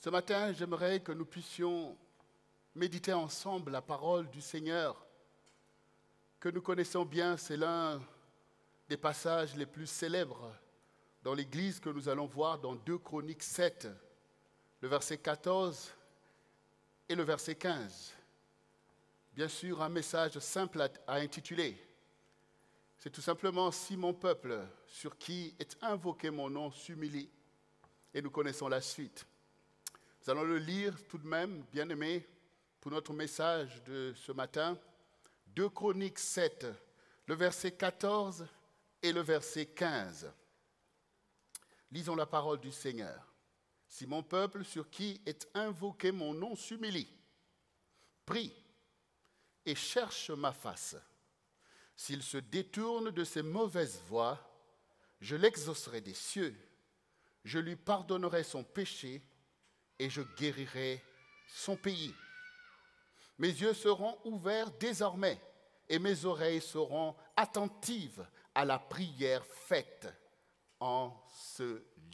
Ce matin, j'aimerais que nous puissions méditer ensemble la parole du Seigneur que nous connaissons bien. C'est l'un des passages les plus célèbres dans l'Église que nous allons voir dans 2 Chroniques 7, le verset 14 et le verset 15. Bien sûr, un message simple à intituler. C'est tout simplement « Si mon peuple, sur qui est invoqué mon nom, s'humilie ». Et nous connaissons la suite. Nous allons le lire tout de même, bien aimé, pour notre message de ce matin. 2 Chroniques 7, le verset 14 et le verset 15. Lisons la parole du Seigneur. « Si mon peuple, sur qui est invoqué mon nom, s'humilie, prie et cherche ma face. S'il se détourne de ses mauvaises voies, je l'exaucerai des cieux, je lui pardonnerai son péché et je guérirai son pays. Mes yeux seront ouverts désormais et mes oreilles seront attentives à la prière faite en ce lieu. »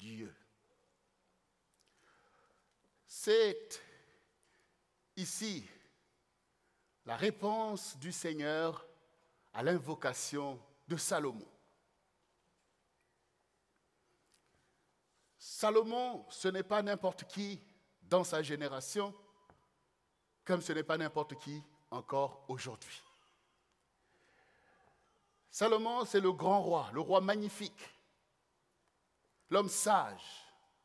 C'est ici la réponse du Seigneur à l'invocation de Salomon. Salomon, ce n'est pas n'importe qui dans sa génération, comme ce n'est pas n'importe qui encore aujourd'hui. Salomon, c'est le grand roi, le roi magnifique, l'homme sage,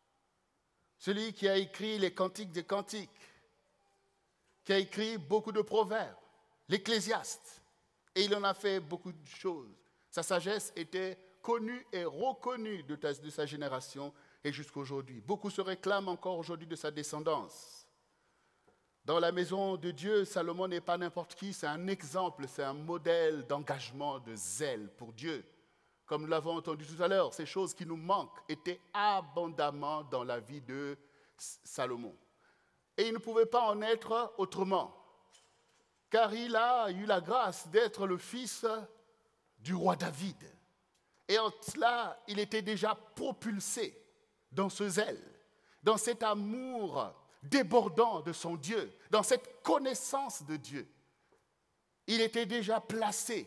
celui qui a écrit les cantiques des cantiques, qui a écrit beaucoup de proverbes, l'Ecclésiaste, et il en a fait beaucoup de choses. Sa sagesse était connue et reconnue de sa génération et jusqu'à aujourd'hui. Beaucoup se réclament encore aujourd'hui de sa descendance. Dans la maison de Dieu, Salomon n'est pas n'importe qui, c'est un exemple, c'est un modèle d'engagement, de zèle pour Dieu. Comme nous l'avons entendu tout à l'heure, ces choses qui nous manquent étaient abondamment dans la vie de Salomon. Et il ne pouvait pas en être autrement, car il a eu la grâce d'être le fils du roi David. Et en cela, il était déjà propulsé dans ce zèle, dans cet amour débordant de son Dieu, dans cette connaissance de Dieu. Il était déjà placé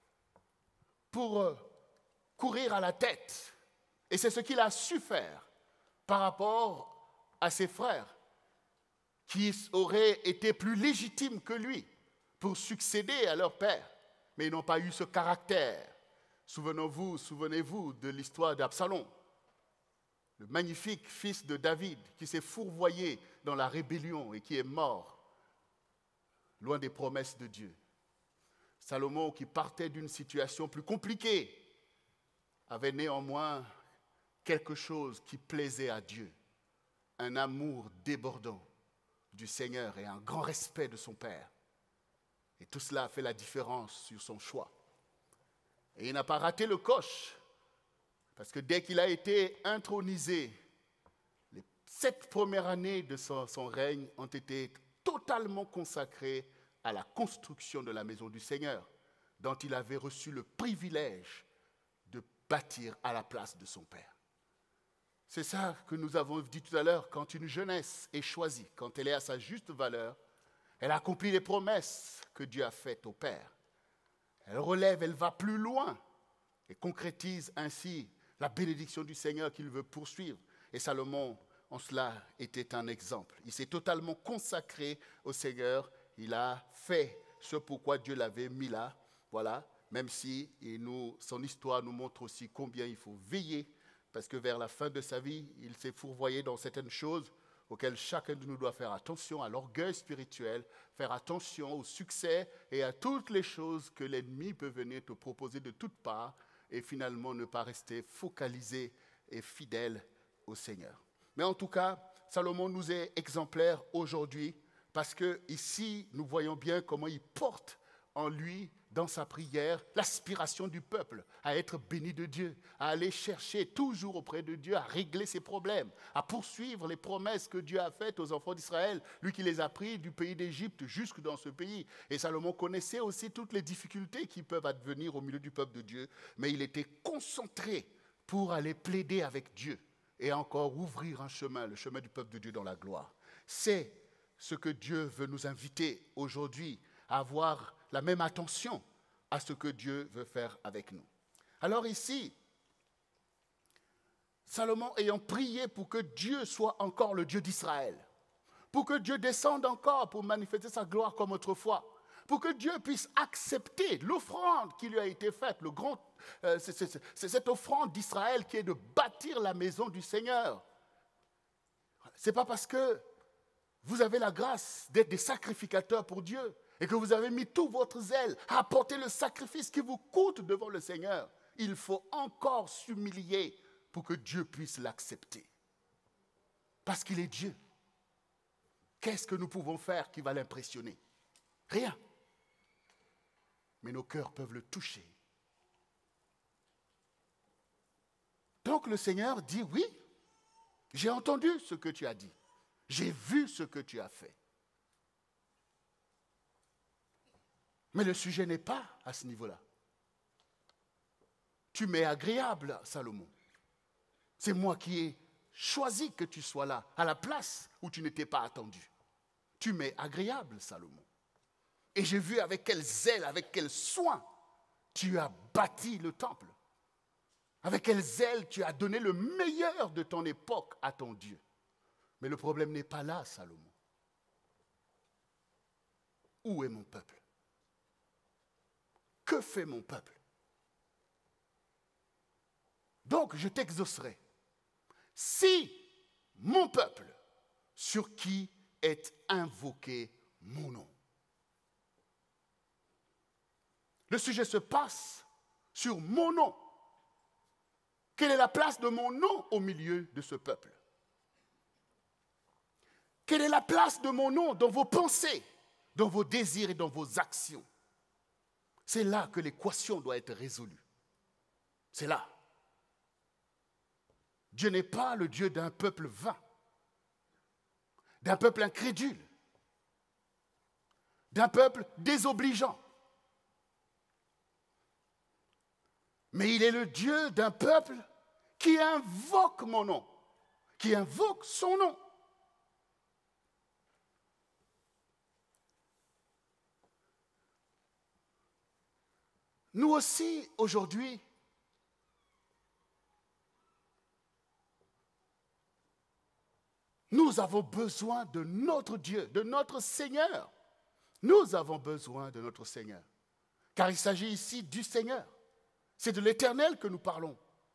pour courir à la tête. Et c'est ce qu'il a su faire par rapport à ses frères qui auraient été plus légitimes que lui pour succéder à leur père. Mais ils n'ont pas eu ce caractère. Souvenez-vous de l'histoire d'Absalom, le magnifique fils de David qui s'est fourvoyé dans la rébellion et qui est mort, loin des promesses de Dieu. Salomon, qui partait d'une situation plus compliquée, avait néanmoins quelque chose qui plaisait à Dieu, un amour débordant du Seigneur et un grand respect de son Père. Et tout cela a fait la différence sur son choix. Et il n'a pas raté le coche, parce que dès qu'il a été intronisé, les 7 premières années de son règne ont été totalement consacrées à la construction de la maison du Seigneur, dont il avait reçu le privilège de bâtir à la place de son Père. C'est ça que nous avons dit tout à l'heure, quand une jeunesse est choisie, quand elle est à sa juste valeur, elle accomplit les promesses que Dieu a faites au Père. Elle relève, elle va plus loin et concrétise ainsi la bénédiction du Seigneur qu'il veut poursuivre. Et Salomon, en cela, était un exemple. Il s'est totalement consacré au Seigneur. Il a fait ce pourquoi Dieu l'avait mis là. Voilà, même si son histoire nous montre aussi combien il faut veiller, parce que vers la fin de sa vie, il s'est fourvoyé dans certaines choses auxquelles chacun de nous doit faire attention, à l'orgueil spirituel, faire attention au succès et à toutes les choses que l'ennemi peut venir te proposer de toutes parts et finalement ne pas rester focalisé et fidèle au Seigneur. Mais en tout cas, Salomon nous est exemplaire aujourd'hui parce qu'ici, nous voyons bien comment il porte en lui, dans sa prière, l'aspiration du peuple à être béni de Dieu, à aller chercher toujours auprès de Dieu, à régler ses problèmes, à poursuivre les promesses que Dieu a faites aux enfants d'Israël, lui qui les a pris du pays d'Égypte jusque dans ce pays. Et Salomon connaissait aussi toutes les difficultés qui peuvent advenir au milieu du peuple de Dieu, mais il était concentré pour aller plaider avec Dieu et encore ouvrir un chemin, le chemin du peuple de Dieu dans la gloire. C'est ce que Dieu veut nous inviter aujourd'hui à avoir la même attention à ce que Dieu veut faire avec nous. Alors ici, Salomon ayant prié pour que Dieu soit encore le Dieu d'Israël, pour que Dieu descende encore pour manifester sa gloire comme autrefois, pour que Dieu puisse accepter l'offrande qui lui a été faite, c'est cette offrande d'Israël qui est de bâtir la maison du Seigneur. Ce n'est pas parce que vous avez la grâce d'être des sacrificateurs pour Dieu et que vous avez mis tout votre zèle à apporter le sacrifice qui vous coûte devant le Seigneur. Il faut encore s'humilier pour que Dieu puisse l'accepter. Parce qu'il est Dieu. Qu'est-ce que nous pouvons faire qui va l'impressionner? Rien. Mais nos cœurs peuvent le toucher. Donc le Seigneur dit, oui, j'ai entendu ce que tu as dit. J'ai vu ce que tu as fait. Mais le sujet n'est pas à ce niveau-là. Tu m'es agréable, Salomon. C'est moi qui ai choisi que tu sois là, à la place où tu n'étais pas attendu. Tu m'es agréable, Salomon. Et j'ai vu avec quel zèle, avec quel soin tu as bâti le temple. Avec quel zèle tu as donné le meilleur de ton époque à ton Dieu. Mais le problème n'est pas là, Salomon. Où est mon peuple? Que fait mon peuple? Donc je t'exaucerai. Si mon peuple, sur qui est invoqué mon nom. Le sujet se passe sur mon nom. Quelle est la place de mon nom au milieu de ce peuple? Quelle est la place de mon nom dans vos pensées, dans vos désirs et dans vos actions? C'est là que l'équation doit être résolue. C'est là. Dieu n'est pas le Dieu d'un peuple vain, d'un peuple incrédule, d'un peuple désobligeant. Mais il est le Dieu d'un peuple qui invoque mon nom, qui invoque son nom. Nous aussi, aujourd'hui, nous avons besoin de notre Dieu, de notre Seigneur. Nous avons besoin de notre Seigneur. Car il s'agit ici du Seigneur. C'est de l'Éternel que nous parlons.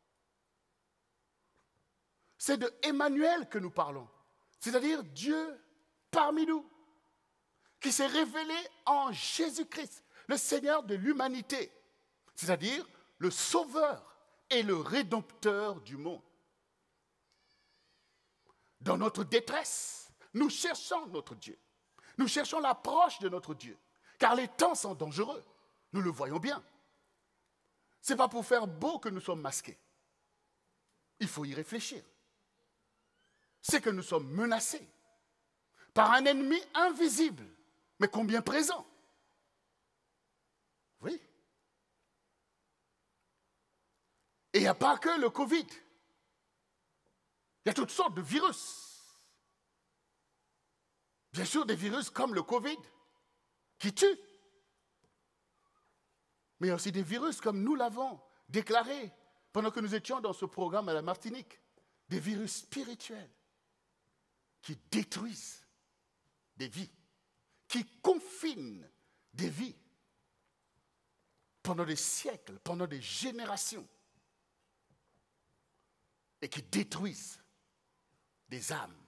C'est de Emmanuel que nous parlons. C'est-à-dire Dieu parmi nous, qui s'est révélé en Jésus-Christ, le Seigneur de l'humanité. C'est-à-dire le Sauveur et le Rédempteur du monde. Dans notre détresse, nous cherchons notre Dieu. Nous cherchons l'approche de notre Dieu. Car les temps sont dangereux. Nous le voyons bien. Ce n'est pas pour faire beau que nous sommes masqués. Il faut y réfléchir. C'est que nous sommes menacés par un ennemi invisible, mais combien présent. Oui. Et il n'y a pas que le Covid. Il y a toutes sortes de virus. Bien sûr, des virus comme le Covid, qui tuent. Mais il y a aussi des virus comme nous l'avons déclaré pendant que nous étions dans ce programme à la Martinique. Des virus spirituels qui détruisent des vies, qui confinent des vies pendant des siècles, pendant des générations, et qui détruisent des âmes.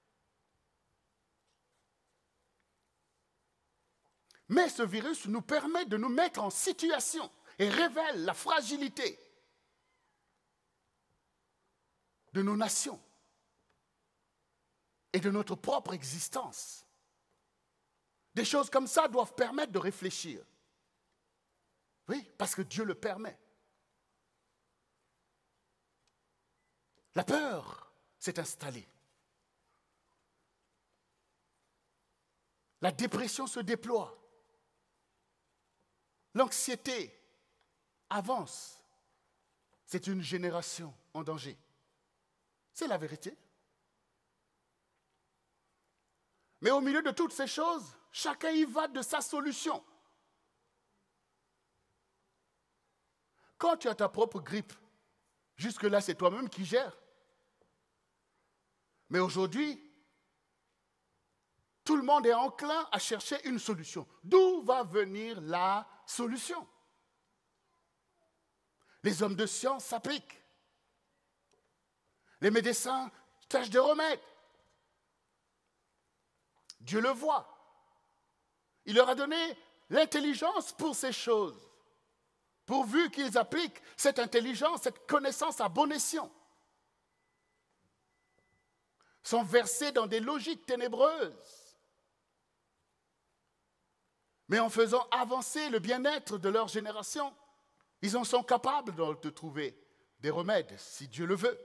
Mais ce virus nous permet de nous mettre en situation et révèle la fragilité de nos nations et de notre propre existence. Des choses comme ça doivent permettre de réfléchir. Oui, parce que Dieu le permet. La peur s'est installée. La dépression se déploie. L'anxiété avance. C'est une génération en danger. C'est la vérité. Mais au milieu de toutes ces choses, chacun y va de sa solution. Quand tu as ta propre grippe, jusque-là, c'est toi-même qui gères. Mais aujourd'hui, tout le monde est enclin à chercher une solution. D'où va venir la solution? Les hommes de science s'appliquent. Les médecins tâchent de remèdes. Dieu le voit. Il leur a donné l'intelligence pour ces choses, pourvu qu'ils appliquent cette intelligence, cette connaissance à bon escient, sans verser dans des logiques ténébreuses, mais en faisant avancer le bien-être de leur génération. Ils en sont capables de trouver des remèdes, si Dieu le veut.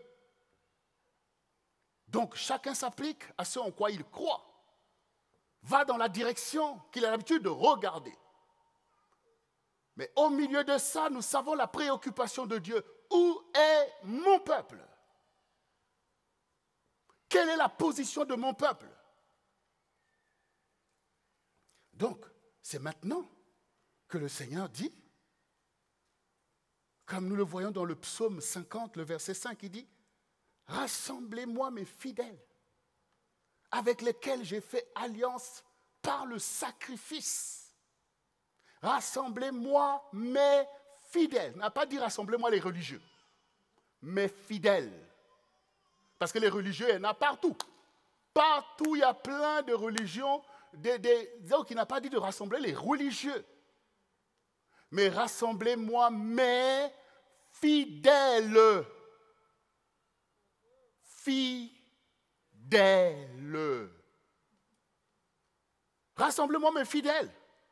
Donc, chacun s'applique à ce en quoi il croit, va dans la direction qu'il a l'habitude de regarder. Mais au milieu de ça, nous savons la préoccupation de Dieu. Où est mon peuple? Quelle est la position de mon peuple? Donc, c'est maintenant que le Seigneur dit, comme nous le voyons dans le psaume 50, le verset 5, il dit, « Rassemblez-moi mes fidèles, avec lesquels j'ai fait alliance par le sacrifice. Rassemblez-moi mes fidèles. » Il n'a pas dit rassemblez-moi les religieux, mes fidèles. Parce que les religieux, il y en a partout. Partout, il y a plein de religions. Donc, il n'a pas dit de rassembler les religieux. Mais rassemblez-moi mes fidèles. Fidèles. Rassemblez-moi mes fidèles.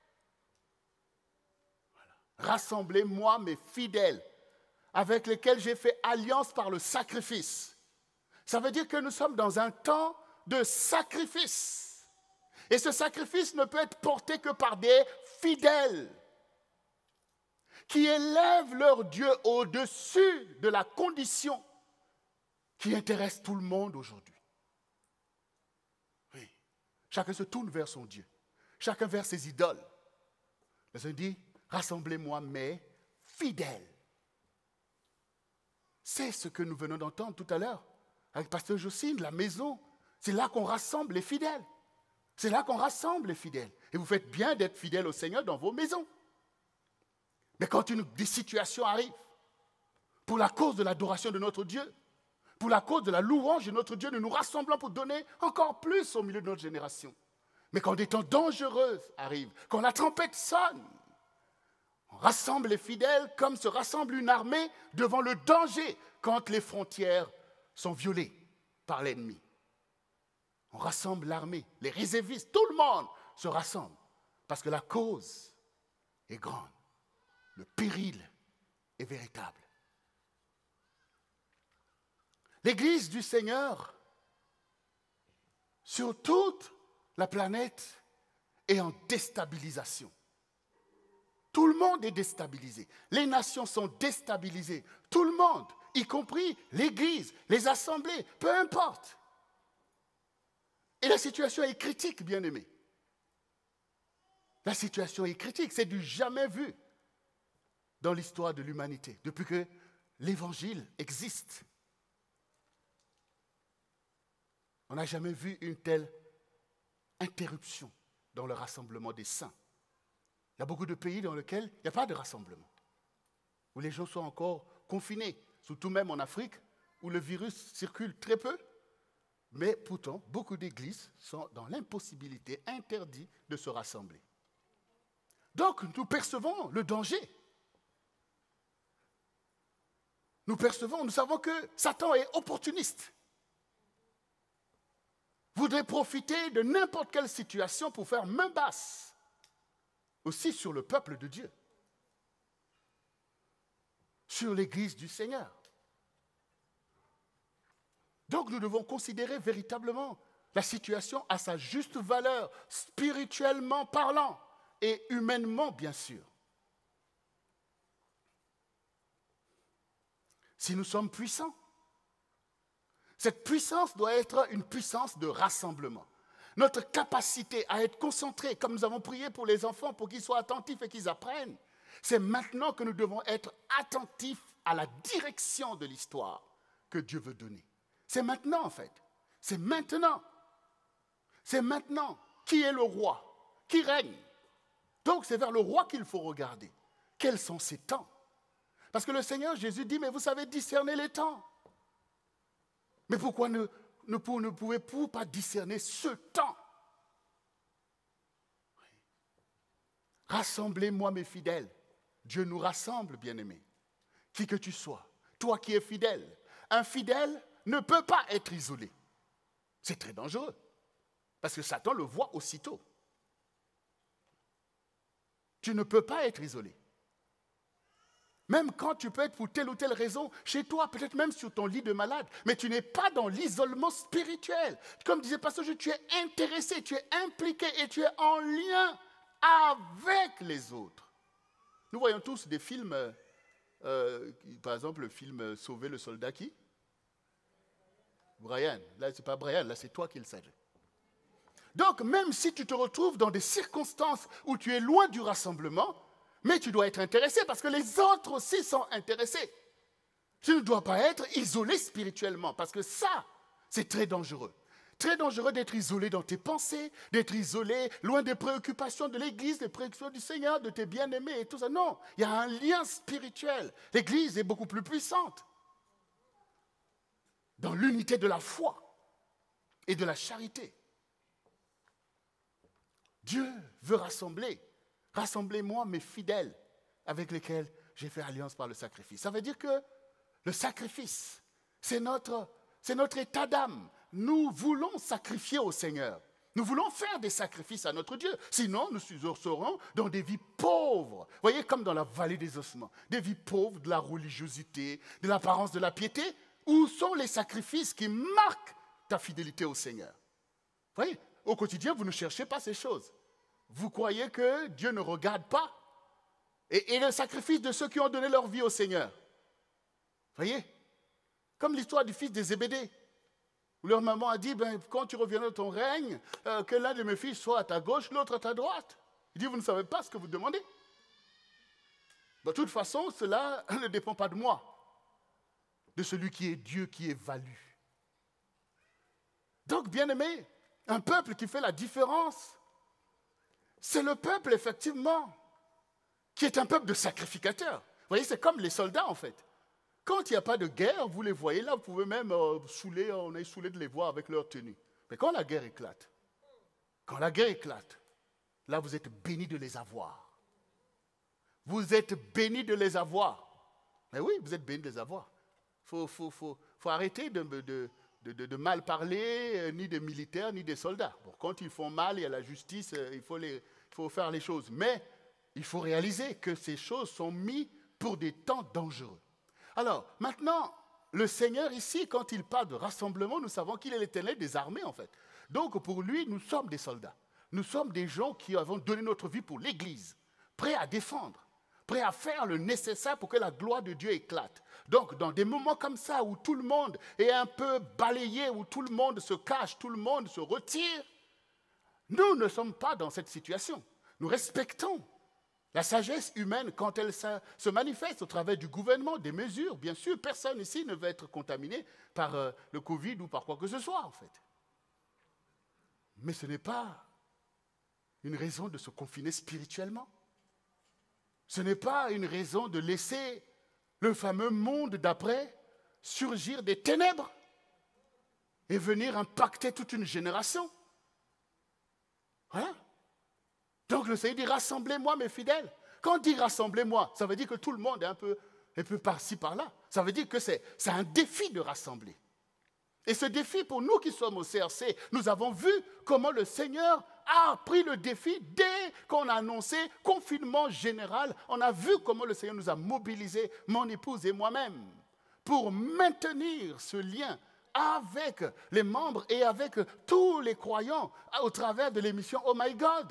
Voilà. Rassemblez-moi mes fidèles, avec lesquels j'ai fait alliance par le sacrifice. Ça veut dire que nous sommes dans un temps de sacrifice. Et ce sacrifice ne peut être porté que par des fidèles qui élèvent leur Dieu au-dessus de la condition qui intéresse tout le monde aujourd'hui. Oui. Chacun se tourne vers son Dieu. Chacun vers ses idoles. Le Seigneur dit, rassemblez-moi mes fidèles. C'est ce que nous venons d'entendre tout à l'heure avec Pasteur Jocelyne, la maison. C'est là qu'on rassemble les fidèles. C'est là qu'on rassemble les fidèles. Et vous faites bien d'être fidèles au Seigneur dans vos maisons. Mais quand des situations arrivent, pour la cause de l'adoration de notre Dieu, pour la cause de la louange de notre Dieu, nous nous rassemblons pour donner encore plus au milieu de notre génération. Mais quand des temps dangereux arrivent, quand la trompette sonne, on rassemble les fidèles comme se rassemble une armée devant le danger quand les frontières sont violées par l'ennemi. On rassemble l'armée, les réservistes, tout le monde se rassemble parce que la cause est grande, le péril est véritable. L'Église du Seigneur, sur toute la planète, est en déstabilisation. Tout le monde est déstabilisé. Les nations sont déstabilisées. Tout le monde, y compris l'Église, les assemblées, peu importe. Et la situation est critique, bien-aimés. La situation est critique, c'est du jamais vu dans l'histoire de l'humanité, depuis que l'Évangile existe. On n'a jamais vu une telle interruption dans le rassemblement des saints. Il y a beaucoup de pays dans lesquels il n'y a pas de rassemblement, où les gens sont encore confinés, surtout même en Afrique, où le virus circule très peu, mais pourtant, beaucoup d'églises sont dans l'impossibilité, interdites de se rassembler. Donc, nous percevons le danger. Nous savons que Satan est opportuniste. Voudrait profiter de n'importe quelle situation pour faire main basse, aussi sur le peuple de Dieu, sur l'Église du Seigneur. Donc nous devons considérer véritablement la situation à sa juste valeur, spirituellement parlant et humainement, bien sûr. Si nous sommes puissants, Cette puissance doit être une puissance de rassemblement. Notre capacité à être concentrés, comme nous avons prié pour les enfants, pour qu'ils soient attentifs et qu'ils apprennent, c'est maintenant que nous devons être attentifs à la direction de l'histoire que Dieu veut donner. C'est maintenant en fait. C'est maintenant. C'est maintenant. Qui est le roi? Qui règne? Donc c'est vers le roi qu'il faut regarder. Quels sont ses temps? Parce que le Seigneur Jésus dit, mais vous savez discerner les temps. Mais pourquoi ne pouvez-vous pas discerner ce temps? Rassemblez-moi mes fidèles. Dieu nous rassemble, bien-aimés. Qui que tu sois, toi qui es fidèle. Un fidèle ne peut pas être isolé. C'est très dangereux. Parce que Satan le voit aussitôt. Tu ne peux pas être isolé. Même quand tu peux être pour telle ou telle raison, chez toi, peut-être même sur ton lit de malade, mais tu n'es pas dans l'isolement spirituel. Comme disait Pasteur Jules, tu es intéressé, tu es impliqué et tu es en lien avec les autres. Nous voyons tous des films, par exemple le film Sauver le soldat qui? Brian. Là, ce n'est pas Brian, là, c'est toi qui le sais. Donc, même si tu te retrouves dans des circonstances où tu es loin du rassemblement, mais tu dois être intéressé parce que les autres aussi sont intéressés. Tu ne dois pas être isolé spirituellement parce que ça, c'est très dangereux. Très dangereux d'être isolé dans tes pensées, d'être isolé loin des préoccupations de l'Église, des préoccupations du Seigneur, de tes bien-aimés et tout ça. Non, il y a un lien spirituel. L'Église est beaucoup plus puissante dans l'unité de la foi et de la charité. Dieu veut rassembler. Rassemblez-moi mes fidèles avec lesquels j'ai fait alliance par le sacrifice. Ça veut dire que le sacrifice, c'est notre état d'âme. Nous voulons sacrifier au Seigneur. Nous voulons faire des sacrifices à notre Dieu. Sinon, nous serons dans des vies pauvres. Vous voyez, comme dans la vallée des ossements. Des vies pauvres de la religiosité, de l'apparence de la piété. Où sont les sacrifices qui marquent ta fidélité au Seigneur? Vous voyez, au quotidien, vous ne cherchez pas ces choses. Vous croyez que Dieu ne regarde pas? Et le sacrifice de ceux qui ont donné leur vie au Seigneur. Vous voyez? Comme l'histoire du fils des Zébédée. Où leur maman a dit, quand tu reviendras de ton règne, que l'un de mes fils soit à ta gauche, l'autre à ta droite. Il dit, vous ne savez pas ce que vous demandez. De toute façon, cela ne dépend pas de moi. De celui qui est Dieu, qui évalue. Donc, bien-aimé, un peuple qui fait la différence, c'est le peuple, effectivement, qui est un peuple de sacrificateurs. Vous voyez, c'est comme les soldats, en fait. Quand il n'y a pas de guerre, vous les voyez là, vous pouvez même saouler, on est saoulé de les voir avec leur tenue. Mais quand la guerre éclate, là, vous êtes bénis de les avoir. Vous êtes bénis de les avoir. Mais oui, vous êtes bénis de les avoir. Il faut arrêter de mal parler, ni des militaires, ni des soldats. Bon, quand ils font mal, il y a la justice, il faut faire les choses. Mais il faut réaliser que ces choses sont mises pour des temps dangereux. Alors, maintenant, le Seigneur ici, quand il parle de rassemblement, nous savons qu'il est l'Éternel des armées, en fait. Donc, pour lui, nous sommes des soldats. Nous sommes des gens qui avons donné notre vie pour l'Église, prêts à défendre, prêts à faire le nécessaire pour que la gloire de Dieu éclate. Donc, dans des moments comme ça, où tout le monde est un peu balayé, où tout le monde se cache, tout le monde se retire, nous ne sommes pas dans cette situation. Nous respectons la sagesse humaine quand elle se manifeste au travers du gouvernement, des mesures. Bien sûr, personne ici ne veut être contaminé par le Covid ou par quoi que ce soit, en fait. Mais ce n'est pas une raison de se confiner spirituellement. Ce n'est pas une raison de laisser le fameux monde d'après surgir des ténèbres et venir impacter toute une génération. Voilà. Donc le Seigneur dit, rassemblez-moi mes fidèles. Quand on dit rassemblez-moi, ça veut dire que tout le monde est un peu par-ci, par-là. Ça veut dire que c'est un défi de rassembler. Et ce défi, pour nous qui sommes au CRC, nous avons vu comment le Seigneur a pris le défi dès qu'on a annoncé confinement général. On a vu comment le Seigneur nous a mobilisés, mon épouse et moi-même, pour maintenir ce lien avec les membres et avec tous les croyants au travers de l'émission Oh My God.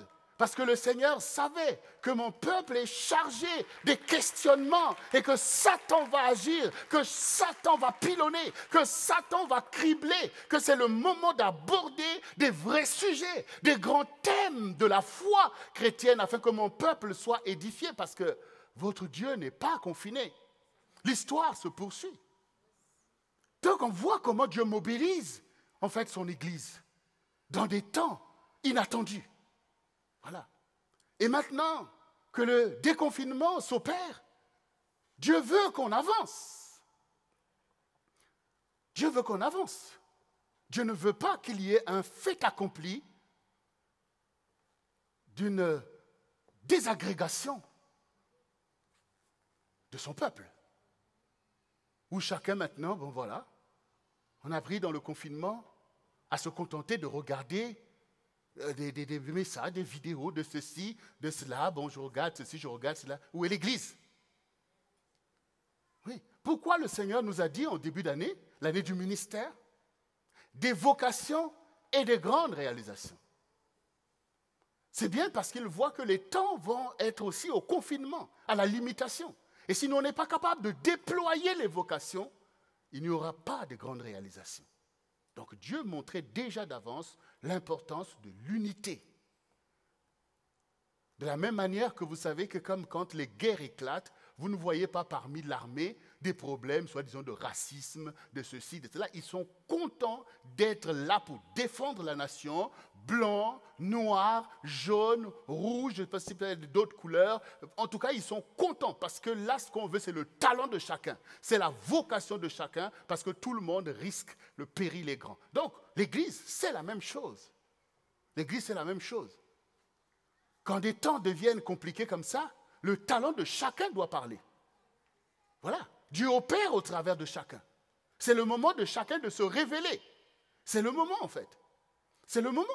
Parce que le Seigneur savait que mon peuple est chargé des questionnements et que Satan va agir, que Satan va pilonner, que Satan va cribler, que c'est le moment d'aborder des vrais sujets, des grands thèmes de la foi chrétienne afin que mon peuple soit édifié parce que votre Dieu n'est pas confiné. L'histoire se poursuit. Donc on voit comment Dieu mobilise en fait son Église dans des temps inattendus. Voilà. Et maintenant que le déconfinement s'opère, Dieu veut qu'on avance. Dieu veut qu'on avance. Dieu ne veut pas qu'il y ait un fait accompli d'une désagrégation de son peuple. Où chacun maintenant, bon voilà, on a pris dans le confinement à se contenter de regarder des messages, des vidéos de ceci, de cela. Bon, je regarde ceci, je regarde cela. Où est l'Église? Oui. Pourquoi le Seigneur nous a dit en début d'année, l'année du ministère, des vocations et des grandes réalisations? C'est bien parce qu'il voit que les temps vont être aussi au confinement, à la limitation. Et si on n'est pas capable de déployer les vocations, il n'y aura pas de grandes réalisations. Donc Dieu montrait déjà d'avance l'importance de l'unité. De la même manière que vous savez que comme quand les guerres éclatent, vous ne voyez pas parmi l'armée des problèmes, soi-disant de racisme, de ceci, de cela. Ils sont contents d'être là pour défendre la nation, blanc, noir, jaune, rouge, je ne sais pas si peut-être d'autres couleurs. En tout cas, ils sont contents parce que là, ce qu'on veut, c'est le talent de chacun. C'est la vocation de chacun parce que tout le monde risque, le péril est grand. Donc, l'Église, c'est la même chose. L'Église, c'est la même chose. Quand des temps deviennent compliqués comme ça, le talent de chacun doit parler. Voilà. Dieu opère au travers de chacun. C'est le moment de chacun de se révéler. C'est le moment, en fait. C'est le moment.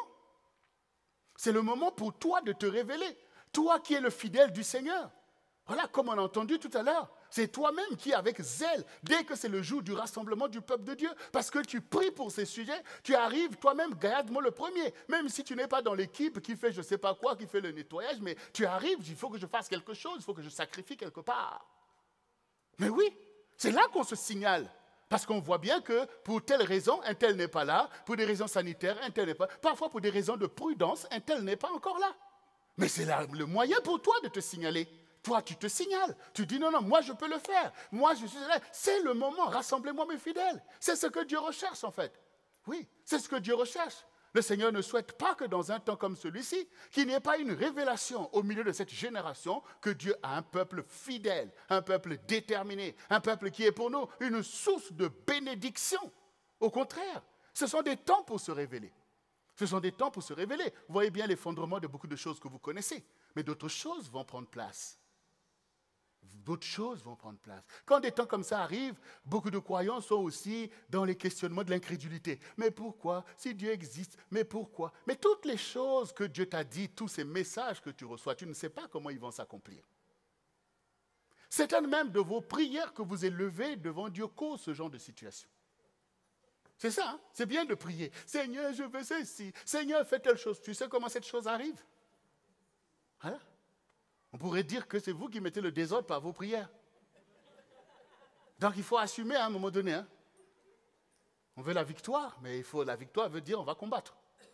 C'est le moment pour toi de te révéler. Toi qui es le fidèle du Seigneur. Voilà, comme on a entendu tout à l'heure. C'est toi-même qui, avec zèle, dès que c'est le jour du rassemblement du peuple de Dieu, parce que tu pries pour ces sujets, tu arrives toi-même, regarde-moi le premier. Même si tu n'es pas dans l'équipe qui fait je ne sais pas quoi, qui fait le nettoyage, mais tu arrives, il faut que je fasse quelque chose, il faut que je sacrifie quelque part. Mais oui, c'est là qu'on se signale. Parce qu'on voit bien que pour telle raison, un tel n'est pas là, pour des raisons sanitaires, un tel n'est pas là, parfois pour des raisons de prudence, un tel n'est pas encore là. Mais c'est le moyen pour toi de te signaler. Toi, tu te signales. Tu dis non, moi je peux le faire. Moi, je suis là. C'est le moment. Rassemblez-moi mes fidèles. C'est ce que Dieu recherche en fait. Oui, c'est ce que Dieu recherche. Le Seigneur ne souhaite pas que dans un temps comme celui-ci, qu'il n'y ait pas une révélation au milieu de cette génération que Dieu a un peuple fidèle, un peuple déterminé, un peuple qui est pour nous une source de bénédiction. Au contraire, ce sont des temps pour se révéler. Ce sont des temps pour se révéler. Vous voyez bien l'effondrement de beaucoup de choses que vous connaissez, mais d'autres choses vont prendre place. D'autres choses vont prendre place. Quand des temps comme ça arrivent, beaucoup de croyants sont aussi dans les questionnements de l'incrédulité. Mais pourquoi? Si Dieu existe, mais pourquoi? Mais toutes les choses que Dieu t'a dit, tous ces messages que tu reçois, tu ne sais pas comment ils vont s'accomplir. Certaines même de vos prières que vous élevez devant Dieu causent ce genre de situation. C'est ça, hein? C'est bien de prier. Seigneur, je veux ceci. Seigneur, fais telle chose. Tu sais comment cette chose arrive? Hein? On pourrait dire que c'est vous qui mettez le désordre par vos prières. Donc il faut assumer à un moment donné. Hein. On veut la victoire, mais la victoire veut dire on va combattre.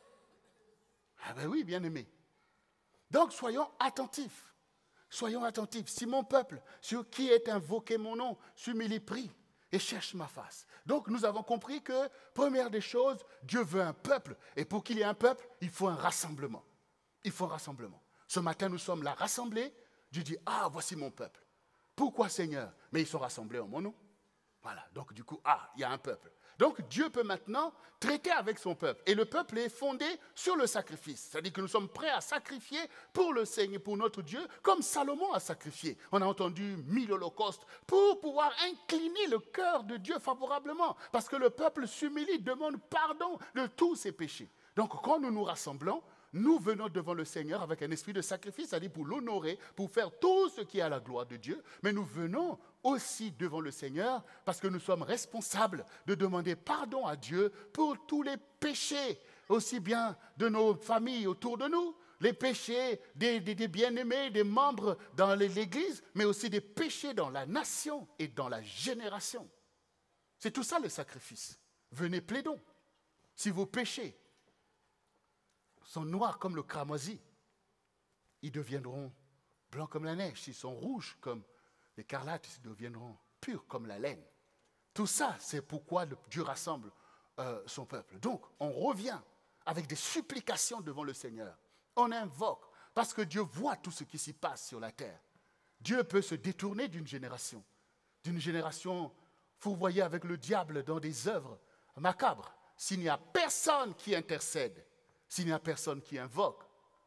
Ah ben oui, bien aimé. Donc soyons attentifs. Soyons attentifs. Si mon peuple, sur qui est invoqué mon nom, s'humilie, prie et cherche ma face. Donc nous avons compris que, première des choses, Dieu veut un peuple. Et pour qu'il y ait un peuple, il faut un rassemblement. Il faut un rassemblement. Ce matin, nous sommes là rassemblés. Dieu dit, ah, voici mon peuple. Pourquoi, Seigneur? Mais ils sont rassemblés en mon nom. Voilà, donc du coup, il y a un peuple. Donc Dieu peut maintenant traiter avec son peuple. Et le peuple est fondé sur le sacrifice. C'est-à-dire que nous sommes prêts à sacrifier pour le Seigneur, pour notre Dieu, comme Salomon a sacrifié. On a entendu 1000 holocaustes pour pouvoir incliner le cœur de Dieu favorablement. Parce que le peuple s'humilie, demande pardon de tous ses péchés. Donc quand nous nous rassemblons, nous venons devant le Seigneur avec un esprit de sacrifice, c'est-à-dire pour l'honorer, pour faire tout ce qui est à la gloire de Dieu. Mais nous venons aussi devant le Seigneur parce que nous sommes responsables de demander pardon à Dieu pour tous les péchés, aussi bien de nos familles autour de nous, les péchés des bien-aimés, des membres dans l'Église, mais aussi des péchés dans la nation et dans la génération. C'est tout ça le sacrifice. Venez, plaidons. Si vos péchés sont noirs comme le cramoisi, ils deviendront blancs comme la neige. S'ils sont rouges comme l'écarlate, ils deviendront purs comme la laine. Tout ça, c'est pourquoi Dieu rassemble son peuple. Donc, on revient avec des supplications devant le Seigneur. On invoque, parce que Dieu voit tout ce qui s'y passe sur la terre. Dieu peut se détourner d'une génération fourvoyée avec le diable dans des œuvres macabres. S'il n'y a personne qui intercède, s'il n'y a personne qui invoque.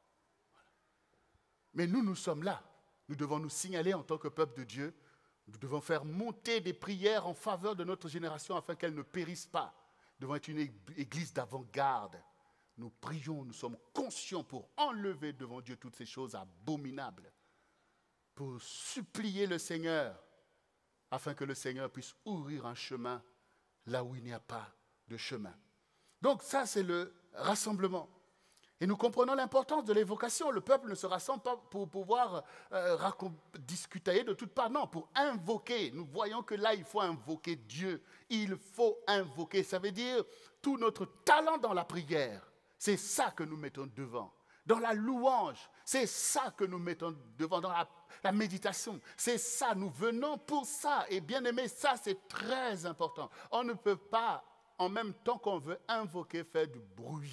Mais nous sommes là. Nous devons nous signaler en tant que peuple de Dieu. Nous devons faire monter des prières en faveur de notre génération afin qu'elle ne périsse pas. Nous devons être une église d'avant-garde. Nous prions, nous sommes conscients pour enlever devant Dieu toutes ces choses abominables, pour supplier le Seigneur, afin que le Seigneur puisse ouvrir un chemin là où il n'y a pas de chemin. Donc ça, c'est le rassemblement. Et nous comprenons l'importance de l'évocation. Le peuple ne se rassemble pas pour pouvoir discuter de toutes parts, non, pour invoquer. Nous voyons que là, il faut invoquer Dieu. Il faut invoquer. Ça veut dire tout notre talent dans la prière. C'est ça que nous mettons devant. Dans la louange, c'est ça que nous mettons devant. Dans la méditation, c'est ça. Nous venons pour ça. Et bien aimé, ça, c'est très important. On ne peut pas, en même temps qu'on veut invoquer, faire du bruit.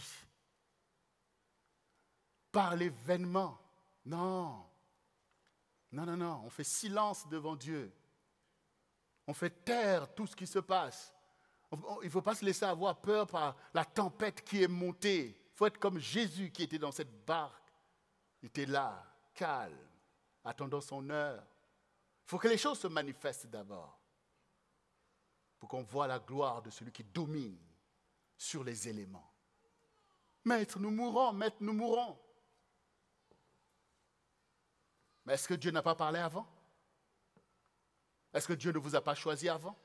Parler vainement. Non. Non. On fait silence devant Dieu. On fait taire tout ce qui se passe. Il ne faut pas se laisser avoir peur par la tempête qui est montée. Il faut être comme Jésus qui était dans cette barque. Il était là, calme, attendant son heure. Il faut que les choses se manifestent d'abord. Pour qu'on voie la gloire de celui qui domine sur les éléments. Maître, nous mourrons, maître, nous mourrons. Mais est-ce que Dieu n'a pas parlé avant? Est-ce que Dieu ne vous a pas choisi avant?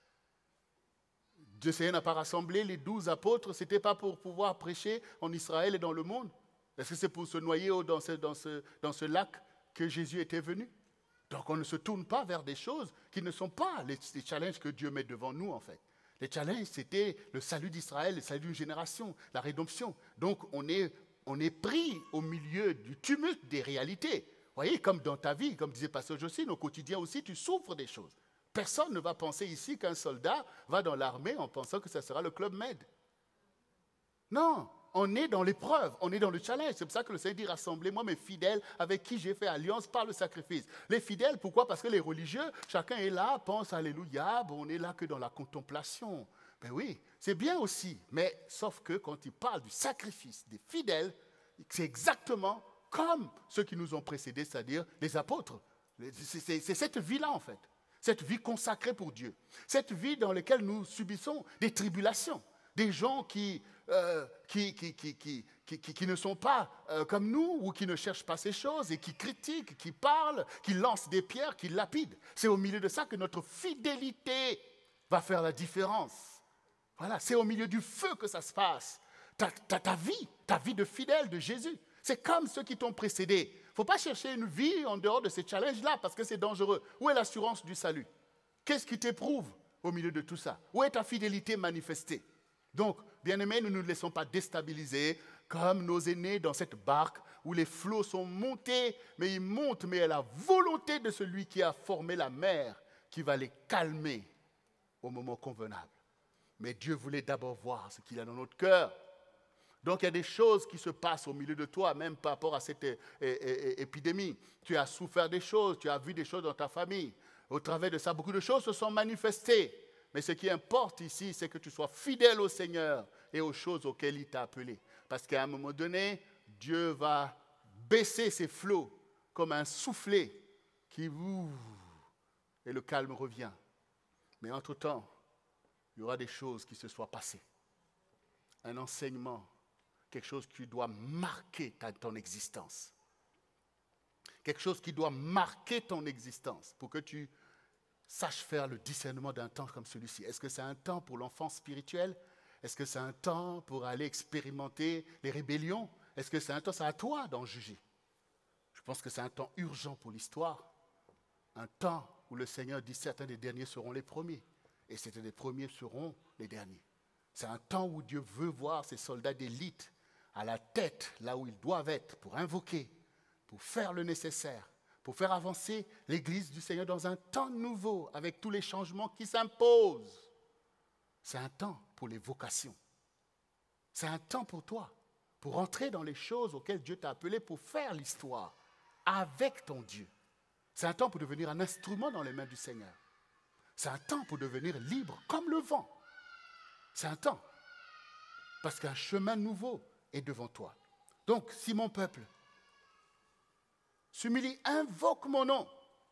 Dieu Seigneur n'a pas rassemblé les 12 apôtres, ce n'était pas pour pouvoir prêcher en Israël et dans le monde. Est-ce que c'est pour se noyer dans ce lac que Jésus était venu? Donc on ne se tourne pas vers des choses qui ne sont pas les challenges que Dieu met devant nous en fait. Les challenges, c'était le salut d'Israël, le salut d'une génération, la rédemption. Donc on est pris au milieu du tumulte des réalités. Vous voyez, comme dans ta vie, comme disait Pasteur Jocelyne, au quotidien aussi, tu souffres des choses. Personne ne va penser ici qu'un soldat va dans l'armée en pensant que ça sera le Club Med. Non, on est dans l'épreuve, on est dans le challenge. C'est pour ça que le Seigneur dit, rassemblez-moi mes fidèles avec qui j'ai fait alliance par le sacrifice. Les fidèles, pourquoi? Parce que les religieux, chacun est là, pense alléluia, bon, on n'est là que dans la contemplation. Ben oui, c'est bien aussi, mais sauf que quand il parle du sacrifice des fidèles, c'est exactement comme ceux qui nous ont précédés, c'est-à-dire les apôtres. C'est cette vie-là en fait. Cette vie consacrée pour Dieu. Cette vie dans laquelle nous subissons des tribulations. Des gens qui ne sont pas comme nous ou qui ne cherchent pas ces choses et qui critiquent, qui parlent, qui lancent des pierres, qui lapident. C'est au milieu de ça que notre fidélité va faire la différence. Voilà, c'est au milieu du feu que ça se passe. Ta vie de fidèle de Jésus. C'est comme ceux qui t'ont précédé. Il ne faut pas chercher une vie en dehors de ces challenges-là parce que c'est dangereux. Où est l'assurance du salut? Qu'est-ce qui t'éprouve au milieu de tout ça? Où est ta fidélité manifestée? Donc, bien-aimés, nous ne nous laissons pas déstabiliser comme nos aînés dans cette barque où les flots sont montés, mais ils montent, mais à la volonté de celui qui a formé la mer qui va les calmer au moment convenable. Mais Dieu voulait d'abord voir ce qu'il y a dans notre cœur. Donc il y a des choses qui se passent au milieu de toi, même par rapport à cette épidémie. Tu as souffert des choses, tu as vu des choses dans ta famille. Au travers de ça, beaucoup de choses se sont manifestées. Mais ce qui importe ici, c'est que tu sois fidèle au Seigneur et aux choses auxquelles il t'a appelé. Parce qu'à un moment donné, Dieu va baisser ses flots comme un soufflet qui ouvre et le calme revient. Mais entre-temps, il y aura des choses qui se soient passées. Un enseignement, quelque chose qui doit marquer ton existence. Quelque chose qui doit marquer ton existence pour que tu saches faire le discernement d'un temps comme celui-ci. Est-ce que c'est un temps pour l'enfant spirituel? Est-ce que c'est un temps pour aller expérimenter les rébellions? Est-ce que c'est un temps? C'est à toi d'en juger. Je pense que c'est un temps urgent pour l'histoire. Un temps où le Seigneur dit certains des derniers seront les premiers. Et certains des premiers seront les derniers. C'est un temps où Dieu veut voir ses soldats d'élite à la tête, là où ils doivent être, pour invoquer, pour faire le nécessaire, pour faire avancer l'Église du Seigneur dans un temps nouveau, avec tous les changements qui s'imposent. C'est un temps pour les vocations. C'est un temps pour toi, pour entrer dans les choses auxquelles Dieu t'a appelé pour faire l'histoire avec ton Dieu. C'est un temps pour devenir un instrument dans les mains du Seigneur. C'est un temps pour devenir libre comme le vent. C'est un temps. Parce qu'un chemin nouveau est devant toi. Donc, si mon peuple s'humilie, invoque mon nom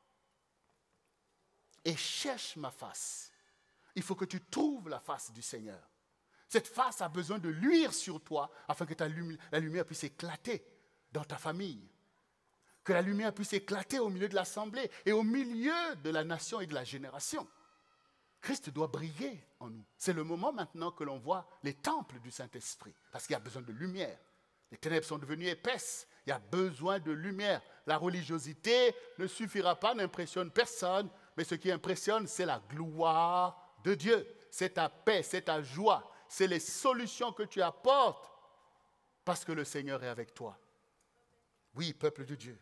et cherche ma face. Il faut que tu trouves la face du Seigneur. Cette face a besoin de luire sur toi afin que la lumière puisse éclater dans ta famille. Que la lumière puisse éclater au milieu de l'assemblée et au milieu de la nation et de la génération. Christ doit briller en nous. C'est le moment maintenant que l'on voit les temples du Saint-Esprit. Parce qu'il y a besoin de lumière. Les ténèbres sont devenues épaisses. Il y a besoin de lumière. La religiosité ne suffira pas, n'impressionne personne. Mais ce qui impressionne, c'est la gloire de Dieu. C'est ta paix, c'est ta joie. C'est les solutions que tu apportes. Parce que le Seigneur est avec toi. Oui, peuple de Dieu.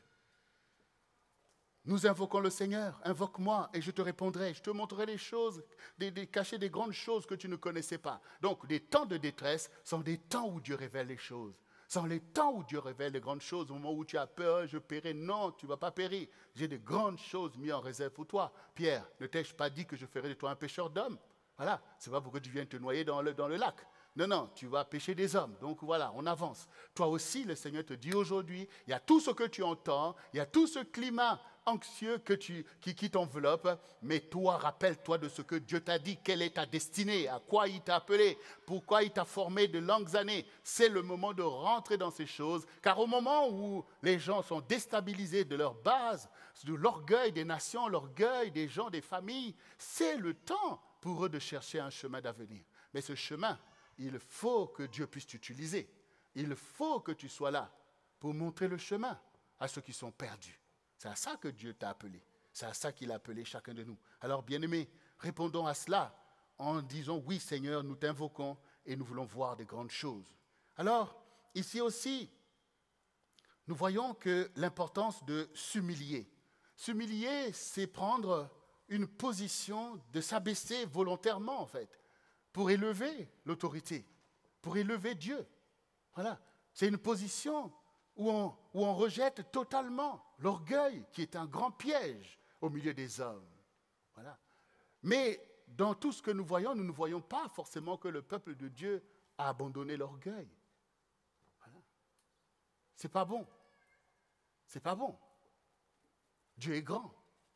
Nous invoquons le Seigneur. Invoque-moi et je te répondrai. Je te montrerai les choses, cacher des grandes choses que tu ne connaissais pas. Donc, des temps de détresse sont des temps où Dieu révèle les choses. Sont les temps où Dieu révèle les grandes choses. Au moment où tu as peur, je pérai. Non, tu ne vas pas périr. J'ai de grandes choses mises en réserve pour toi. Pierre, ne t'ai-je pas dit que je ferai de toi un pêcheur d'hommes? Voilà, ce n'est pas pour que tu viennes te noyer dans le lac. Non, non, tu vas pêcher des hommes. Donc voilà, on avance. Toi aussi, le Seigneur te dit aujourd'hui, il y a tout ce que tu entends, il y a tout ce climat anxieux qui t'enveloppe, mais toi, rappelle-toi de ce que Dieu t'a dit, quelle est ta destinée, à quoi il t'a appelé, pourquoi il t'a formé de longues années. C'est le moment de rentrer dans ces choses, car au moment où les gens sont déstabilisés de leur base, de l'orgueil des nations, l'orgueil des gens, des familles, c'est le temps pour eux de chercher un chemin d'avenir. Mais ce chemin, il faut que Dieu puisse t'utiliser. Il faut que tu sois là pour montrer le chemin à ceux qui sont perdus. C'est à ça que Dieu t'a appelé. C'est à ça qu'il a appelé chacun de nous. Alors, bien-aimés, répondons à cela en disant, oui Seigneur, nous t'invoquons et nous voulons voir des grandes choses. Alors, ici aussi, nous voyons que l'importance de s'humilier. S'humilier, c'est prendre une position de s'abaisser volontairement, en fait, pour élever l'autorité, pour élever Dieu. Voilà, c'est une position où on rejette totalement l'orgueil, qui est un grand piège au milieu des hommes. Voilà. Mais dans tout ce que nous voyons, nous ne voyons pas forcément que le peuple de Dieu a abandonné l'orgueil. Voilà. C'est pas bon. C'est pas bon. Dieu est grand.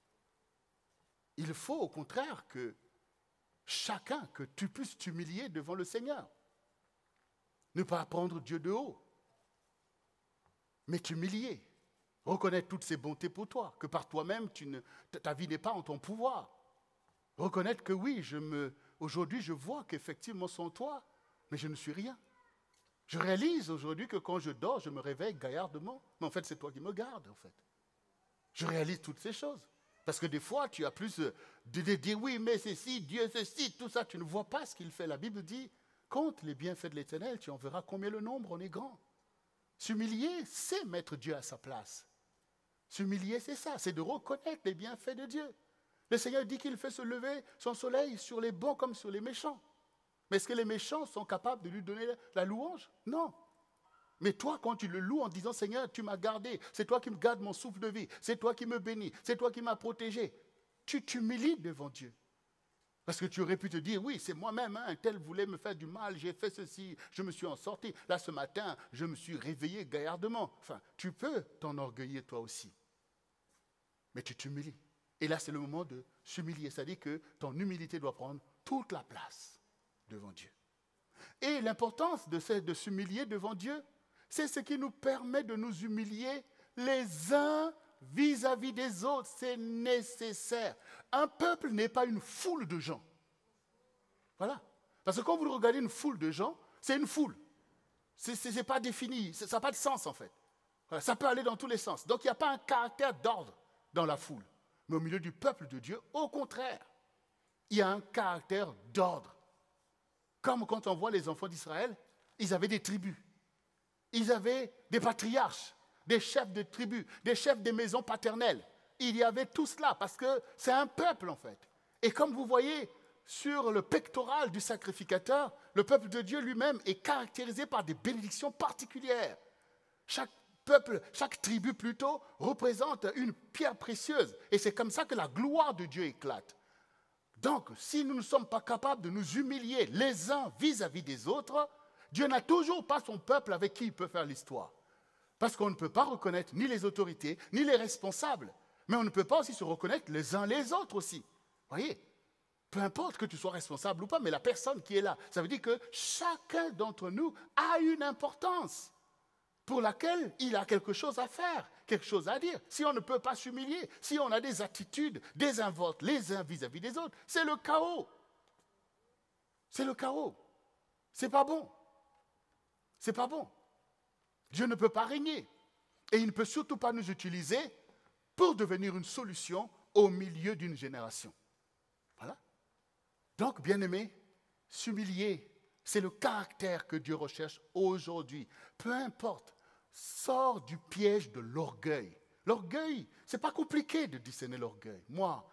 Il faut au contraire que chacun, que tu puisses t'humilier devant le Seigneur. Ne pas prendre Dieu de haut, mais t'humilier. Reconnaître toutes ses bontés pour toi, que par toi-même, ta vie n'est pas en ton pouvoir. Reconnaître que oui, aujourd'hui, je vois qu'effectivement, sans toi, mais je ne suis rien. Je réalise aujourd'hui que quand je dors, je me réveille gaillardement. Mais en fait, c'est toi qui me gardes, en fait. Je réalise toutes ces choses. Parce que des fois, tu as plus de dire oui, mais ceci, Dieu ceci, tout ça, tu ne vois pas ce qu'il fait. La Bible dit, compte les bienfaits de l'Éternel, tu en verras combien le nombre en est grand. S'humilier, c'est mettre Dieu à sa place. S'humilier, c'est ça, c'est de reconnaître les bienfaits de Dieu. Le Seigneur dit qu'il fait se lever son soleil sur les bons comme sur les méchants. Mais est-ce que les méchants sont capables de lui donner la louange? Non. Mais toi, quand tu le loues en disant, Seigneur, tu m'as gardé, c'est toi qui me gardes mon souffle de vie, c'est toi qui me bénis, c'est toi qui m'as protégé, tu t'humilies devant Dieu. Parce que tu aurais pu te dire, oui, c'est moi-même, un tel voulait me faire du mal, j'ai fait ceci, je me suis en sorti. Là, ce matin, je me suis réveillé gaillardement. Enfin, tu peux t'enorgueillir toi aussi. Mais tu t'humilies. Et là, c'est le moment de s'humilier. C'est-à-dire que ton humilité doit prendre toute la place devant Dieu. Et l'importance de s'humilier devant Dieu, c'est ce qui nous permet de nous humilier les uns vis-à-vis des autres. C'est nécessaire. Un peuple n'est pas une foule de gens. Voilà. Parce que quand vous regardez une foule de gens, c'est une foule. Ce n'est pas défini, ça n'a pas de sens en fait. Voilà, ça peut aller dans tous les sens. Donc il n'y a pas un caractère d'ordre dans la foule. Mais au milieu du peuple de Dieu, au contraire, il y a un caractère d'ordre. Comme quand on voit les enfants d'Israël, ils avaient des tribus. Ils avaient des patriarches, des chefs de tribus, des chefs des maisons paternelles. Il y avait tout cela parce que c'est un peuple en fait. Et comme vous voyez sur le pectoral du sacrificateur, le peuple de Dieu lui-même est caractérisé par des bénédictions particulières. Chaque peuple, chaque tribu plutôt, représente une pierre précieuse. Et c'est comme ça que la gloire de Dieu éclate. Donc, si nous ne sommes pas capables de nous humilier les uns vis-à-vis des autres, Dieu n'a toujours pas son peuple avec qui il peut faire l'histoire. Parce qu'on ne peut pas reconnaître ni les autorités, ni les responsables. Mais on ne peut pas aussi se reconnaître les uns les autres aussi. Voyez, peu importe que tu sois responsable ou pas, mais la personne qui est là, ça veut dire que chacun d'entre nous a une importance pour laquelle il a quelque chose à faire, quelque chose à dire. Si on ne peut pas s'humilier, si on a des attitudes désinvoltes les uns vis-à-vis des autres, c'est le chaos. C'est le chaos. C'est pas bon. C'est pas bon. Dieu ne peut pas régner. Et il ne peut surtout pas nous utiliser pour devenir une solution au milieu d'une génération. Voilà. Donc, bien-aimés, s'humilier, c'est le caractère que Dieu recherche aujourd'hui. Peu importe, sors du piège de l'orgueil. L'orgueil, ce n'est pas compliqué de discerner l'orgueil. Moi,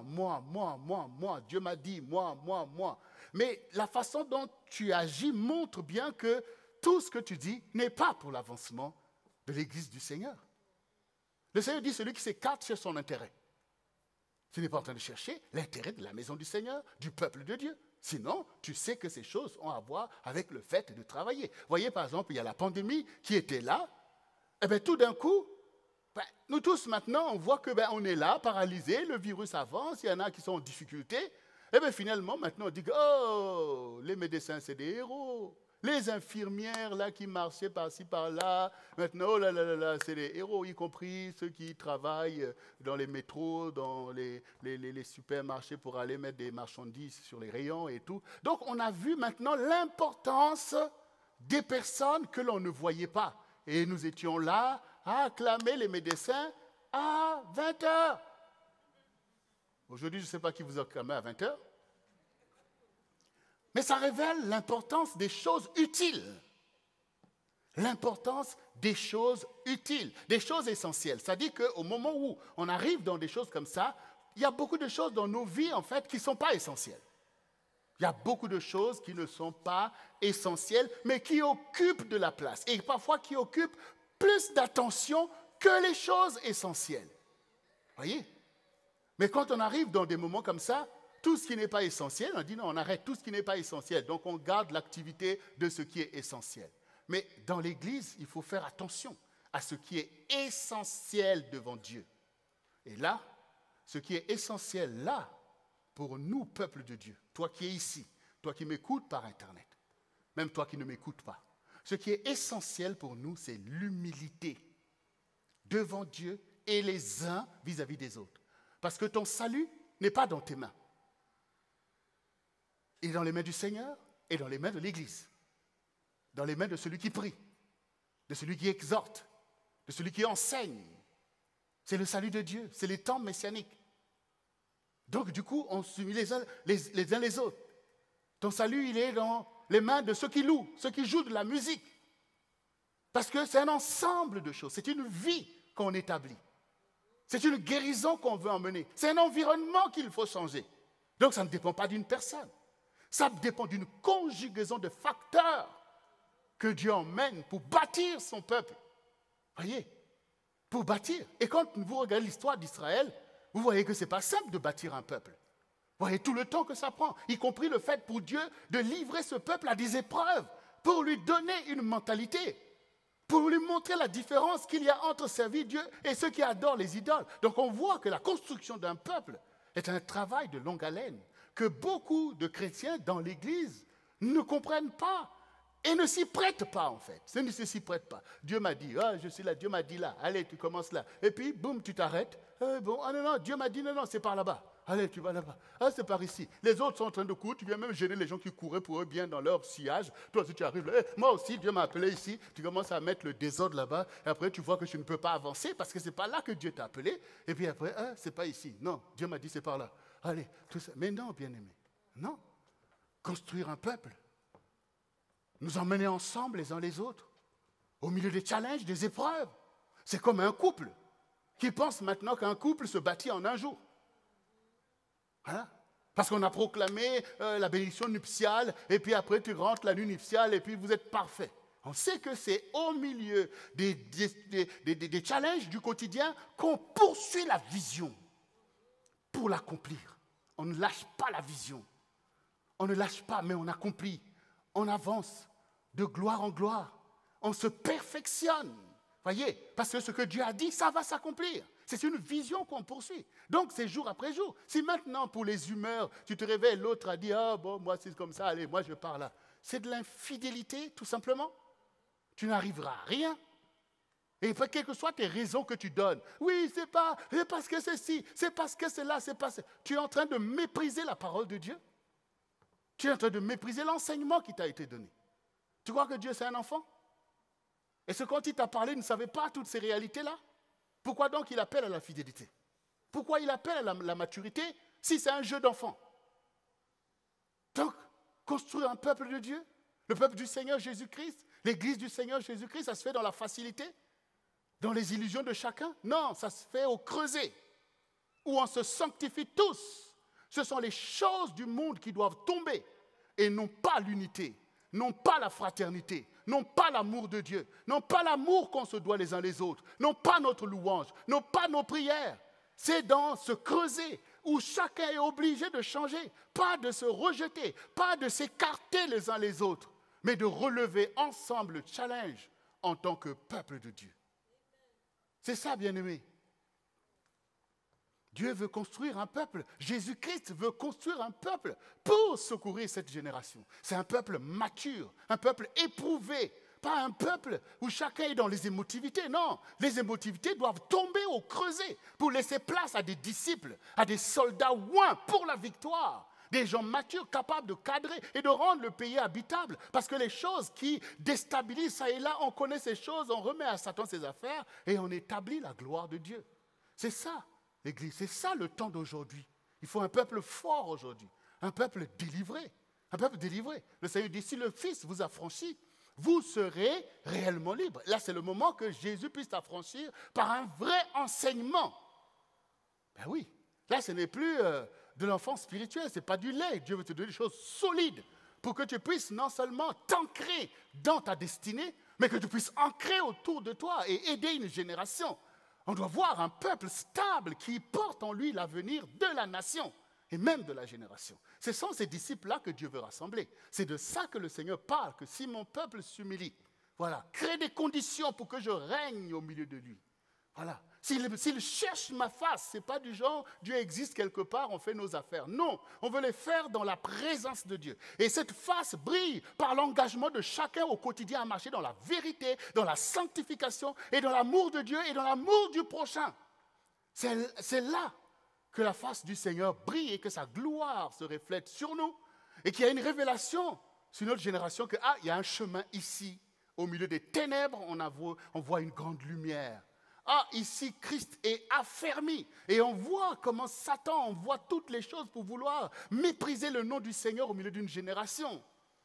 Dieu m'a dit, moi. Mais la façon dont tu agis montre bien que tout ce que tu dis n'est pas pour l'avancement de l'Église du Seigneur. Le Seigneur dit celui qui s'écarte cherche son intérêt. Tu n'es pas en train de chercher l'intérêt de la maison du Seigneur, du peuple de Dieu. Sinon, tu sais que ces choses ont à voir avec le fait de travailler. Vous voyez, par exemple, il y a la pandémie qui était là. Et bien, tout d'un coup, nous tous maintenant, on voit que on est là, paralysés, le virus avance, il y en a qui sont en difficulté. Et bien, finalement, maintenant, on dit que oh, les médecins, c'est des héros. Les infirmières là qui marchaient par-ci, par-là, maintenant, oh là là là, c'est des héros, y compris ceux qui travaillent dans les métros, dans les supermarchés pour aller mettre des marchandises sur les rayons et tout. Donc, on a vu maintenant l'importance des personnes que l'on ne voyait pas. Et nous étions là à acclamer les médecins à 20 heures. Aujourd'hui, je ne sais pas qui vous acclamez à 20 heures. Mais ça révèle l'importance des choses utiles. L'importance des choses utiles, des choses essentielles. C'est-à-dire qu'au moment où on arrive dans des choses comme ça, il y a beaucoup de choses dans nos vies, en fait, qui ne sont pas essentielles. Il y a beaucoup de choses qui ne sont pas essentielles, mais qui occupent de la place. Et parfois qui occupent plus d'attention que les choses essentielles. Voyez? Mais quand on arrive dans des moments comme ça, tout ce qui n'est pas essentiel, on dit non, on arrête tout ce qui n'est pas essentiel. Donc on garde l'activité de ce qui est essentiel. Mais dans l'Église, il faut faire attention à ce qui est essentiel devant Dieu. Et là, ce qui est essentiel là, pour nous, peuple de Dieu, toi qui es ici, toi qui m'écoutes par Internet, même toi qui ne m'écoutes pas, ce qui est essentiel pour nous, c'est l'humilité devant Dieu et les uns vis-à-vis des autres. Parce que ton salut n'est pas dans tes mains. Il est dans les mains du Seigneur et dans les mains de l'Église. Dans les mains de celui qui prie, de celui qui exhorte, de celui qui enseigne. C'est le salut de Dieu, c'est les temps messianiques. Donc du coup, on s'unit les uns les autres. Ton salut, il est dans les mains de ceux qui louent, ceux qui jouent de la musique. Parce que c'est un ensemble de choses, c'est une vie qu'on établit. C'est une guérison qu'on veut emmener. C'est un environnement qu'il faut changer. Donc ça ne dépend pas d'une personne. Ça dépend d'une conjugaison de facteurs que Dieu emmène pour bâtir son peuple. Voyez, pour bâtir. Et quand vous regardez l'histoire d'Israël, vous voyez que ce n'est pas simple de bâtir un peuple. Vous voyez tout le temps que ça prend, y compris le fait pour Dieu de livrer ce peuple à des épreuves, pour lui donner une mentalité, pour lui montrer la différence qu'il y a entre servir Dieu et ceux qui adorent les idoles. Donc on voit que la construction d'un peuple est un travail de longue haleine, que beaucoup de chrétiens dans l'Église ne comprennent pas et ne s'y prêtent pas en fait. Ils ne s'y prêtent pas. Dieu m'a dit, ah, je suis là, Dieu m'a dit là, allez, tu commences là. Et puis, boum, tu t'arrêtes. Non, Dieu m'a dit, non, c'est par là-bas. Allez, tu vas là-bas. Ah, c'est par ici. Les autres sont en train de courir. Tu viens même gêner les gens qui couraient pour eux bien dans leur sillage. Toi aussi, tu arrives là. Moi aussi, Dieu m'a appelé ici. Tu commences à mettre le désordre là-bas. Et après, tu vois que tu ne peux pas avancer parce que ce n'est pas là que Dieu t'a appelé. Et puis après, ah, c'est pas ici. Non, Dieu m'a dit c'est par là. Allez, tout ça. Mais non, bien-aimé. Non. Construire un peuple. Nous emmener ensemble les uns les autres. Au milieu des challenges, des épreuves. C'est comme un couple qui pense maintenant qu'un couple se bâtit en un jour. Voilà. Parce qu'on a proclamé la bénédiction nuptiale, et puis après tu rentres la nuit nuptiale, et puis vous êtes parfait. On sait que c'est au milieu des challenges du quotidien qu'on poursuit la vision pour l'accomplir. On ne lâche pas la vision. On ne lâche pas, mais on accomplit. On avance de gloire en gloire. On se perfectionne. Voyez, parce que ce que Dieu a dit, ça va s'accomplir. C'est une vision qu'on poursuit. Donc, c'est jour après jour. Si maintenant, pour les humeurs, tu te réveilles, l'autre a dit, ah bon, moi c'est comme ça, allez, moi je pars là. C'est de l'infidélité, tout simplement. Tu n'arriveras à rien. Et quelles que soient tes raisons que tu donnes, oui, c'est parce que c'est ci, c'est parce que c'est là, c'est pas ça. Tu es en train de mépriser la parole de Dieu. Tu es en train de mépriser l'enseignement qui t'a été donné. Tu crois que Dieu, c'est un enfant? Est-ce que quand il t'a parlé, il ne savait pas toutes ces réalités-là? Pourquoi donc il appelle à la fidélité? Pourquoi il appelle à la maturité si c'est un jeu d'enfant? Donc, construire un peuple de Dieu, le peuple du Seigneur Jésus-Christ, l'église du Seigneur Jésus-Christ, ça se fait dans la facilité, dans les illusions de chacun? Non, ça se fait au creuset, où on se sanctifie tous. Ce sont les choses du monde qui doivent tomber, et non pas l'unité, non pas la fraternité, non pas l'amour de Dieu, non pas l'amour qu'on se doit les uns les autres, non pas notre louange, non pas nos prières. C'est dans ce creuset où chacun est obligé de changer, pas de se rejeter, pas de s'écarter les uns les autres, mais de relever ensemble le challenge en tant que peuple de Dieu. C'est ça, bien-aimé. Dieu veut construire un peuple. Jésus-Christ veut construire un peuple pour secourir cette génération. C'est un peuple mature, un peuple éprouvé, pas un peuple où chacun est dans les émotivités. Non, les émotivités doivent tomber au creuset pour laisser place à des disciples, à des soldats ouins pour la victoire. Des gens matures capables de cadrer et de rendre le pays habitable. Parce que les choses qui déstabilisent ça et là, on connaît ces choses, on remet à Satan ses affaires et on établit la gloire de Dieu. C'est ça. L'Église, c'est ça le temps d'aujourd'hui. Il faut un peuple fort aujourd'hui, un peuple délivré, un peuple délivré. Le Seigneur dit, si le Fils vous affranchit, vous serez réellement libre. Là, c'est le moment que Jésus puisse t'affranchir par un vrai enseignement. Ben oui, là, ce n'est plus de l'enfance spirituelle, ce n'est pas du lait. Dieu veut te donner des choses solides pour que tu puisses non seulement t'ancrer dans ta destinée, mais que tu puisses ancrer autour de toi et aider une génération. On doit voir un peuple stable qui porte en lui l'avenir de la nation et même de la génération. Ce sont ces disciples-là que Dieu veut rassembler. C'est de ça que le Seigneur parle, que si mon peuple s'humilie, voilà, crée des conditions pour que je règne au milieu de lui. Voilà. S'il cherche ma face, ce n'est pas du genre Dieu existe quelque part, on fait nos affaires. Non, on veut les faire dans la présence de Dieu. Et cette face brille par l'engagement de chacun au quotidien à marcher dans la vérité, dans la sanctification et dans l'amour de Dieu et dans l'amour du prochain. C'est là que la face du Seigneur brille et que sa gloire se reflète sur nous et qu'il y a une révélation sur notre génération que, il y a un chemin ici. Au milieu des ténèbres, on voit une grande lumière. Ici, Christ est affermi. Et on voit comment Satan envoie toutes les choses pour vouloir mépriser le nom du Seigneur au milieu d'une génération.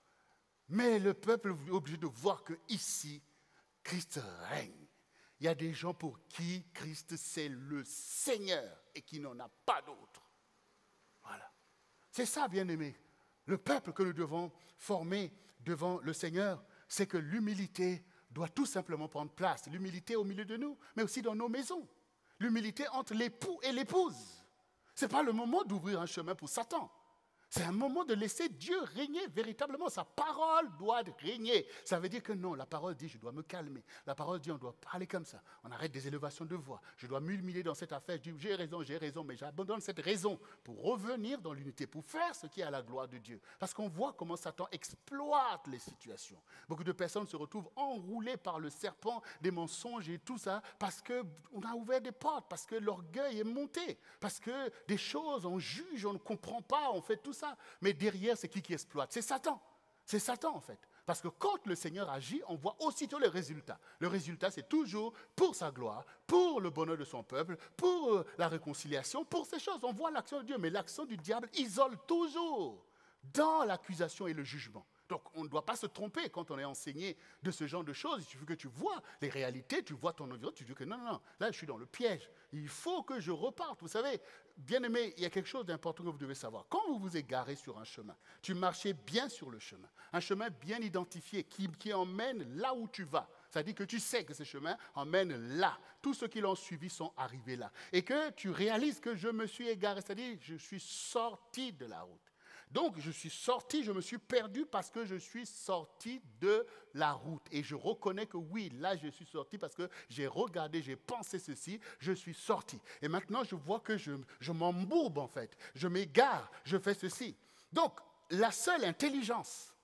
Mais le peuple est obligé de voir que ici, Christ règne. Il y a des gens pour qui Christ, c'est le Seigneur et qui n'en a pas d'autre. Voilà. C'est ça, bien-aimé. Le peuple que nous devons former devant le Seigneur, c'est que l'humilité doit tout simplement prendre place. L'humilité au milieu de nous, mais aussi dans nos maisons. L'humilité entre l'époux et l'épouse. Ce n'est pas le moment d'ouvrir un chemin pour Satan. C'est un moment de laisser Dieu régner véritablement. Sa parole doit régner. Ça veut dire que non, la parole dit je dois me calmer. La parole dit on doit parler comme ça. On arrête des élévations de voix. Je dois m'humilier dans cette affaire. Je dis j'ai raison, mais j'abandonne cette raison pour revenir dans l'unité, pour faire ce qui est à la gloire de Dieu. Parce qu'on voit comment Satan exploite les situations. Beaucoup de personnes se retrouvent enroulées par le serpent, des mensonges et tout ça, parce qu'on a ouvert des portes, parce que l'orgueil est monté, parce que des choses, on juge, on ne comprend pas, on fait tout ça. Mais derrière, c'est qui exploite? C'est Satan. C'est Satan, en fait. Parce que quand le Seigneur agit, on voit aussitôt les résultats. Le résultat, c'est toujours pour sa gloire, pour le bonheur de son peuple, pour la réconciliation, pour ces choses. On voit l'action de Dieu, mais l'action du diable isole toujours dans l'accusation et le jugement. Donc, on ne doit pas se tromper quand on est enseigné de ce genre de choses. Il suffit que tu vois les réalités, tu vois ton environnement, tu dis que non, là, je suis dans le piège. Il faut que je reparte. Vous savez, bien aimé, il y a quelque chose d'important que vous devez savoir. Quand vous vous égarez sur un chemin, tu marchez bien sur le chemin, un chemin bien identifié qui emmène là où tu vas. C'est-à-dire que tu sais que ce chemin emmène là. Tous ceux qui l'ont suivi sont arrivés là. Et que tu réalises que je me suis égaré, c'est-à-dire je suis sorti de la route. Donc, je suis sorti, je me suis perdu parce que je suis sorti de la route. Et je reconnais que oui, là, je suis sorti parce que j'ai regardé, j'ai pensé ceci, je suis sorti. Et maintenant, je vois que je m'embourbe, en fait. Je m'égare, je fais ceci. Donc, la seule intelligence,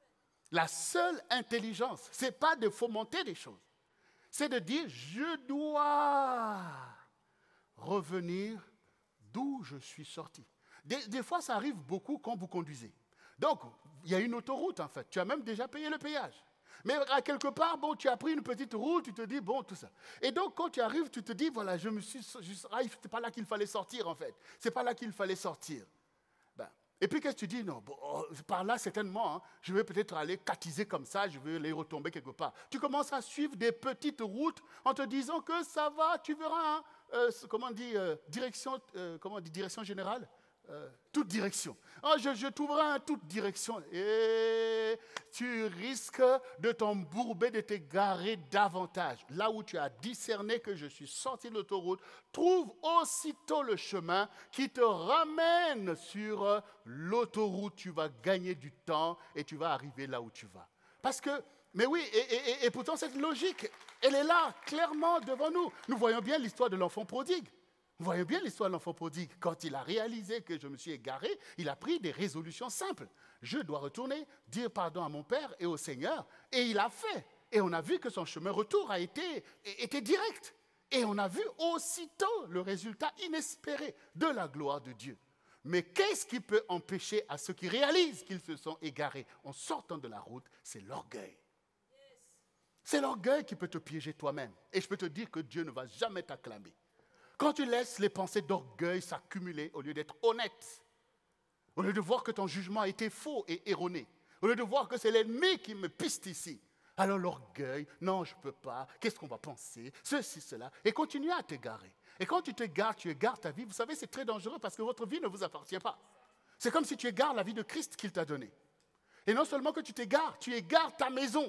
ce n'est pas de fomenter des choses. C'est de dire, je dois revenir d'où je suis sorti. Des fois, ça arrive beaucoup quand vous conduisez. Donc, il y a une autoroute, en fait. Tu as même déjà payé le péage. Mais à quelque part, bon, tu as pris une petite route, tu te dis, bon, tout ça. Et donc, quand tu arrives, tu te dis, voilà, c'est pas là qu'il fallait sortir, en fait. C'est pas là qu'il fallait sortir. Et puis, qu'est-ce que tu dis? Non, bon, par là, certainement, hein, je vais peut-être aller catiser comme ça, je vais aller retomber quelque part. Tu commences à suivre des petites routes en te disant que ça va, tu verras, hein, direction générale. Toute direction. Oh, je t'ouvre en toute direction. Et tu risques de t'embourber, de t'égarer davantage. Là où tu as discerné que je suis sorti de l'autoroute, trouve aussitôt le chemin qui te ramène sur l'autoroute. Tu vas gagner du temps et tu vas arriver là où tu vas. Parce que, mais oui, et pourtant cette logique, elle est là, clairement devant nous. Nous voyons bien l'histoire de l'enfant prodigue. Vous voyez bien l'histoire de l'enfant prodigue. Quand il a réalisé que je me suis égaré, il a pris des résolutions simples. Je dois retourner, dire pardon à mon père et au Seigneur. Et il a fait. Et on a vu que son chemin retour était direct. Et on a vu aussitôt le résultat inespéré de la gloire de Dieu. Mais qu'est-ce qui peut empêcher à ceux qui réalisent qu'ils se sont égarés en sortant de la route? C'est l'orgueil. C'est l'orgueil qui peut te piéger toi-même. Et je peux te dire que Dieu ne va jamais t'acclamer. Quand tu laisses les pensées d'orgueil s'accumuler au lieu d'être honnête, au lieu de voir que ton jugement a été faux et erroné, au lieu de voir que c'est l'ennemi qui me piste ici, alors l'orgueil, non, je ne peux pas, qu'est-ce qu'on va penser, ceci, cela, et continue à t'égarer. Et quand tu t'égares, tu égares ta vie. Vous savez, c'est très dangereux parce que votre vie ne vous appartient pas. C'est comme si tu égares la vie de Christ qu'il t'a donnée. Et non seulement que tu égares ta maison.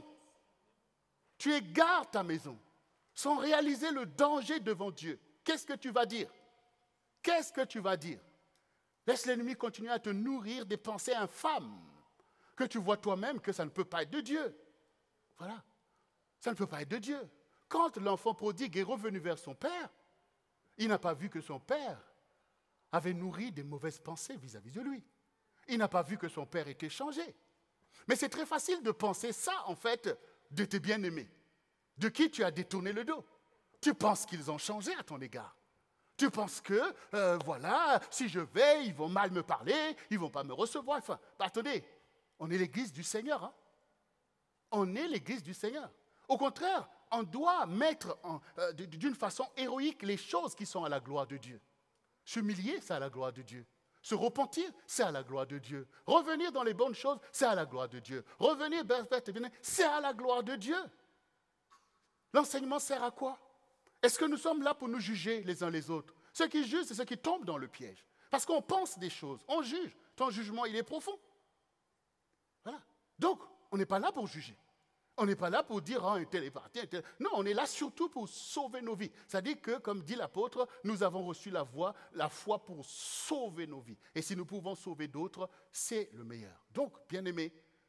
Tu égares ta maison sans réaliser le danger devant Dieu. Qu'est-ce que tu vas dire? Qu'est-ce que tu vas dire? Laisse l'ennemi continuer à te nourrir des pensées infâmes que tu vois toi-même que ça ne peut pas être de Dieu. Voilà. Ça ne peut pas être de Dieu. Quand l'enfant prodigue est revenu vers son père, il n'a pas vu que son père avait nourri des mauvaises pensées vis-à-vis de lui. Il n'a pas vu que son père était changé. Mais c'est très facile de penser ça, en fait, de tes bien-aimés, de qui tu as détourné le dos. Tu penses qu'ils ont changé à ton égard. Tu penses que, voilà, si je vais, ils vont mal me parler, ils ne vont pas me recevoir. Enfin, attendez, on est l'église du Seigneur. Hein? On est l'église du Seigneur. Au contraire, on doit mettre d'une façon héroïque les choses qui sont à la gloire de Dieu. S'humilier, c'est à la gloire de Dieu. Se repentir, c'est à la gloire de Dieu. Revenir dans les bonnes choses, c'est à la gloire de Dieu. Revenir, c'est à la gloire de Dieu. L'enseignement sert à quoi? Est-ce que nous sommes là pour nous juger les uns les autres? Ceux qui jugent, c'est ceux qui tombent dans le piège. Parce qu'on pense des choses, on juge. Ton jugement, il est profond. Voilà. Donc, on n'est pas là pour juger. On n'est pas là pour dire, un tel est parti, un tel... Non, on est là surtout pour sauver nos vies. C'est-à-dire que, comme dit l'apôtre, nous avons reçu la foi pour sauver nos vies. Et si nous pouvons sauver d'autres, c'est le meilleur. Donc, bien-aimés,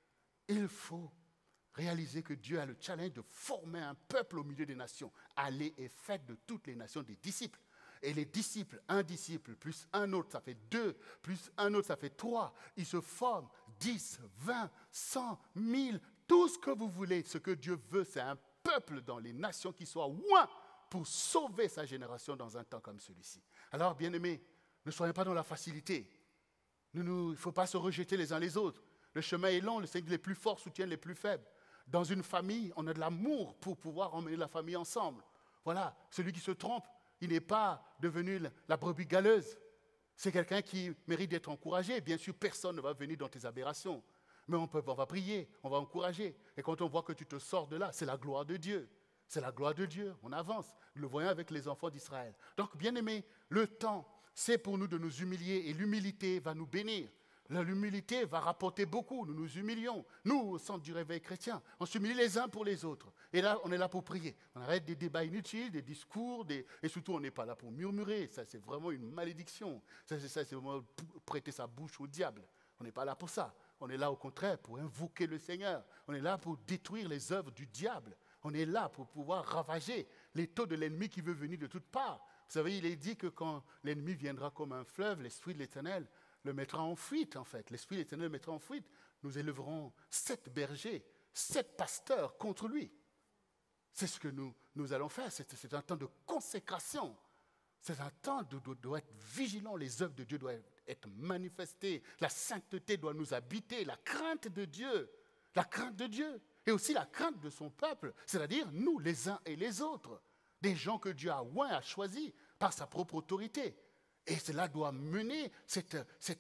il faut réaliser que Dieu a le challenge de former un peuple au milieu des nations. Allez et faites de toutes les nations des disciples. Et les disciples, un disciple plus un autre, ça fait 2, plus un autre, ça fait 3. Ils se forment 10, 20, 100, 1000, tout ce que vous voulez. Ce que Dieu veut, c'est un peuple dans les nations qui soit loin pour sauver sa génération dans un temps comme celui-ci. Alors, bien-aimés, ne soyons pas dans la facilité. Il ne faut pas se rejeter les uns les autres. Le chemin est long, le Seigneur les plus forts soutiennent les plus faibles. Dans une famille, on a de l'amour pour pouvoir emmener la famille ensemble. Voilà, celui qui se trompe, il n'est pas devenu la brebis galeuse. C'est quelqu'un qui mérite d'être encouragé. Bien sûr, personne ne va venir dans tes aberrations. Mais on va prier, on va encourager. Et quand on voit que tu te sors de là, c'est la gloire de Dieu. C'est la gloire de Dieu. On avance. Nous le voyons avec les enfants d'Israël. Donc, bien-aimés, le temps, c'est pour nous de nous humilier. Et l'humilité va nous bénir. L'humilité va rapporter beaucoup. Nous nous humilions. Nous, au centre du réveil chrétien, on s'humilie les uns pour les autres. Et là, on est là pour prier. On arrête des débats inutiles, des discours, et surtout, on n'est pas là pour murmurer. Ça, c'est vraiment une malédiction. Ça, c'est vraiment prêter sa bouche au diable. On n'est pas là pour ça. On est là, au contraire, pour invoquer le Seigneur. On est là pour détruire les œuvres du diable. On est là pour pouvoir ravager les taux de l'ennemi qui veut venir de toutes parts. Vous savez, il est dit que quand l'ennemi viendra comme un fleuve, l'Esprit de l'Éternel le mettra en fuite, en fait. L'Esprit de l'Éternel le mettra en fuite. Nous élèverons 7 bergers, 7 pasteurs contre lui. C'est ce que nous allons faire. C'est un temps de consécration. C'est un temps doit être vigilant. Les œuvres de Dieu doivent être manifestées. La sainteté doit nous habiter. La crainte de Dieu. La crainte de Dieu. Et aussi la crainte de son peuple. C'est-à-dire nous, les uns et les autres. Des gens que Dieu a choisis par sa propre autorité. Et cela doit mener cette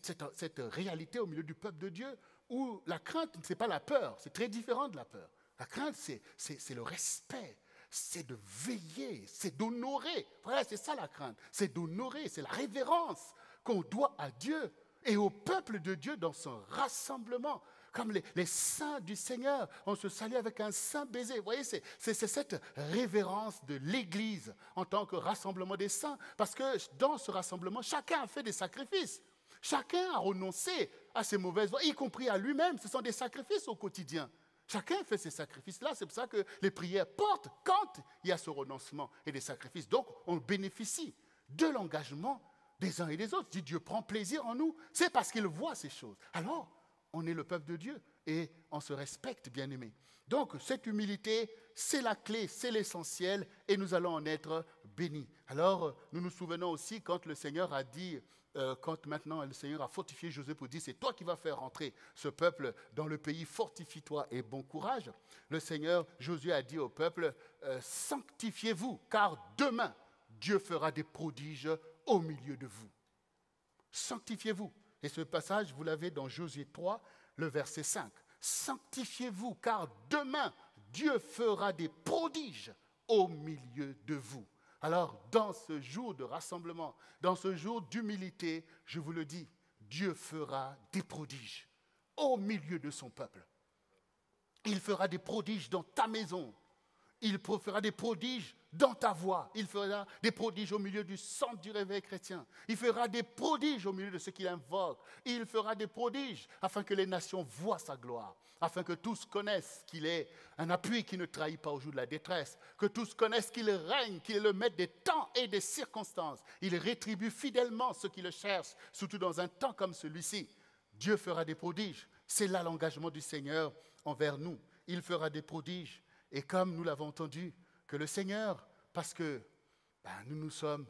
réalité au milieu du peuple de Dieu où la crainte, ce n'est pas la peur. C'est très différent de la peur. La crainte, c'est le respect. C'est de veiller, c'est d'honorer. Voilà, c'est ça la crainte. C'est d'honorer, c'est la révérence qu'on doit à Dieu et au peuple de Dieu dans son rassemblement. Comme les saints du Seigneur, on se salue avec un saint baiser. Vous voyez, c'est cette révérence de l'Église en tant que rassemblement des saints. Parce que dans ce rassemblement, chacun a fait des sacrifices. Chacun a renoncé à ses mauvaises voies, y compris à lui-même. Ce sont des sacrifices au quotidien. Chacun fait ces sacrifices-là. C'est pour ça que les prières portent quand il y a ce renoncement et des sacrifices. Donc, on bénéficie de l'engagement des uns et des autres. Si Dieu prend plaisir en nous, c'est parce qu'il voit ces choses. Alors, on est le peuple de Dieu et on se respecte, bien-aimés. Donc, cette humilité, c'est la clé, c'est l'essentiel et nous allons en être bénis. Alors, nous nous souvenons aussi quand le Seigneur a dit, quand maintenant le Seigneur a fortifié Josué pour dire, c'est toi qui vas faire rentrer ce peuple dans le pays, fortifie-toi et bon courage. Le Seigneur, Josué a dit au peuple, sanctifiez-vous, car demain, Dieu fera des prodiges au milieu de vous. Sanctifiez-vous. Et ce passage, vous l'avez dans Josué 3, le verset 5. Sanctifiez-vous, car demain, Dieu fera des prodiges au milieu de vous. Alors, dans ce jour de rassemblement, dans ce jour d'humilité, je vous le dis, Dieu fera des prodiges au milieu de son peuple. Il fera des prodiges dans ta maison. Il fera des prodiges dans ta voix. Il fera des prodiges au milieu du centre du réveil chrétien. Il fera des prodiges au milieu de ceux qu'il invoque. Il fera des prodiges afin que les nations voient sa gloire. Afin que tous connaissent qu'il est un appui qui ne trahit pas au jour de la détresse. Que tous connaissent qu'il règne, qu'il est le maître des temps et des circonstances. Il rétribue fidèlement ceux qui le cherchent, surtout dans un temps comme celui-ci. Dieu fera des prodiges. C'est là l'engagement du Seigneur envers nous. Il fera des prodiges. Et comme nous l'avons entendu, que le Seigneur, parce que nous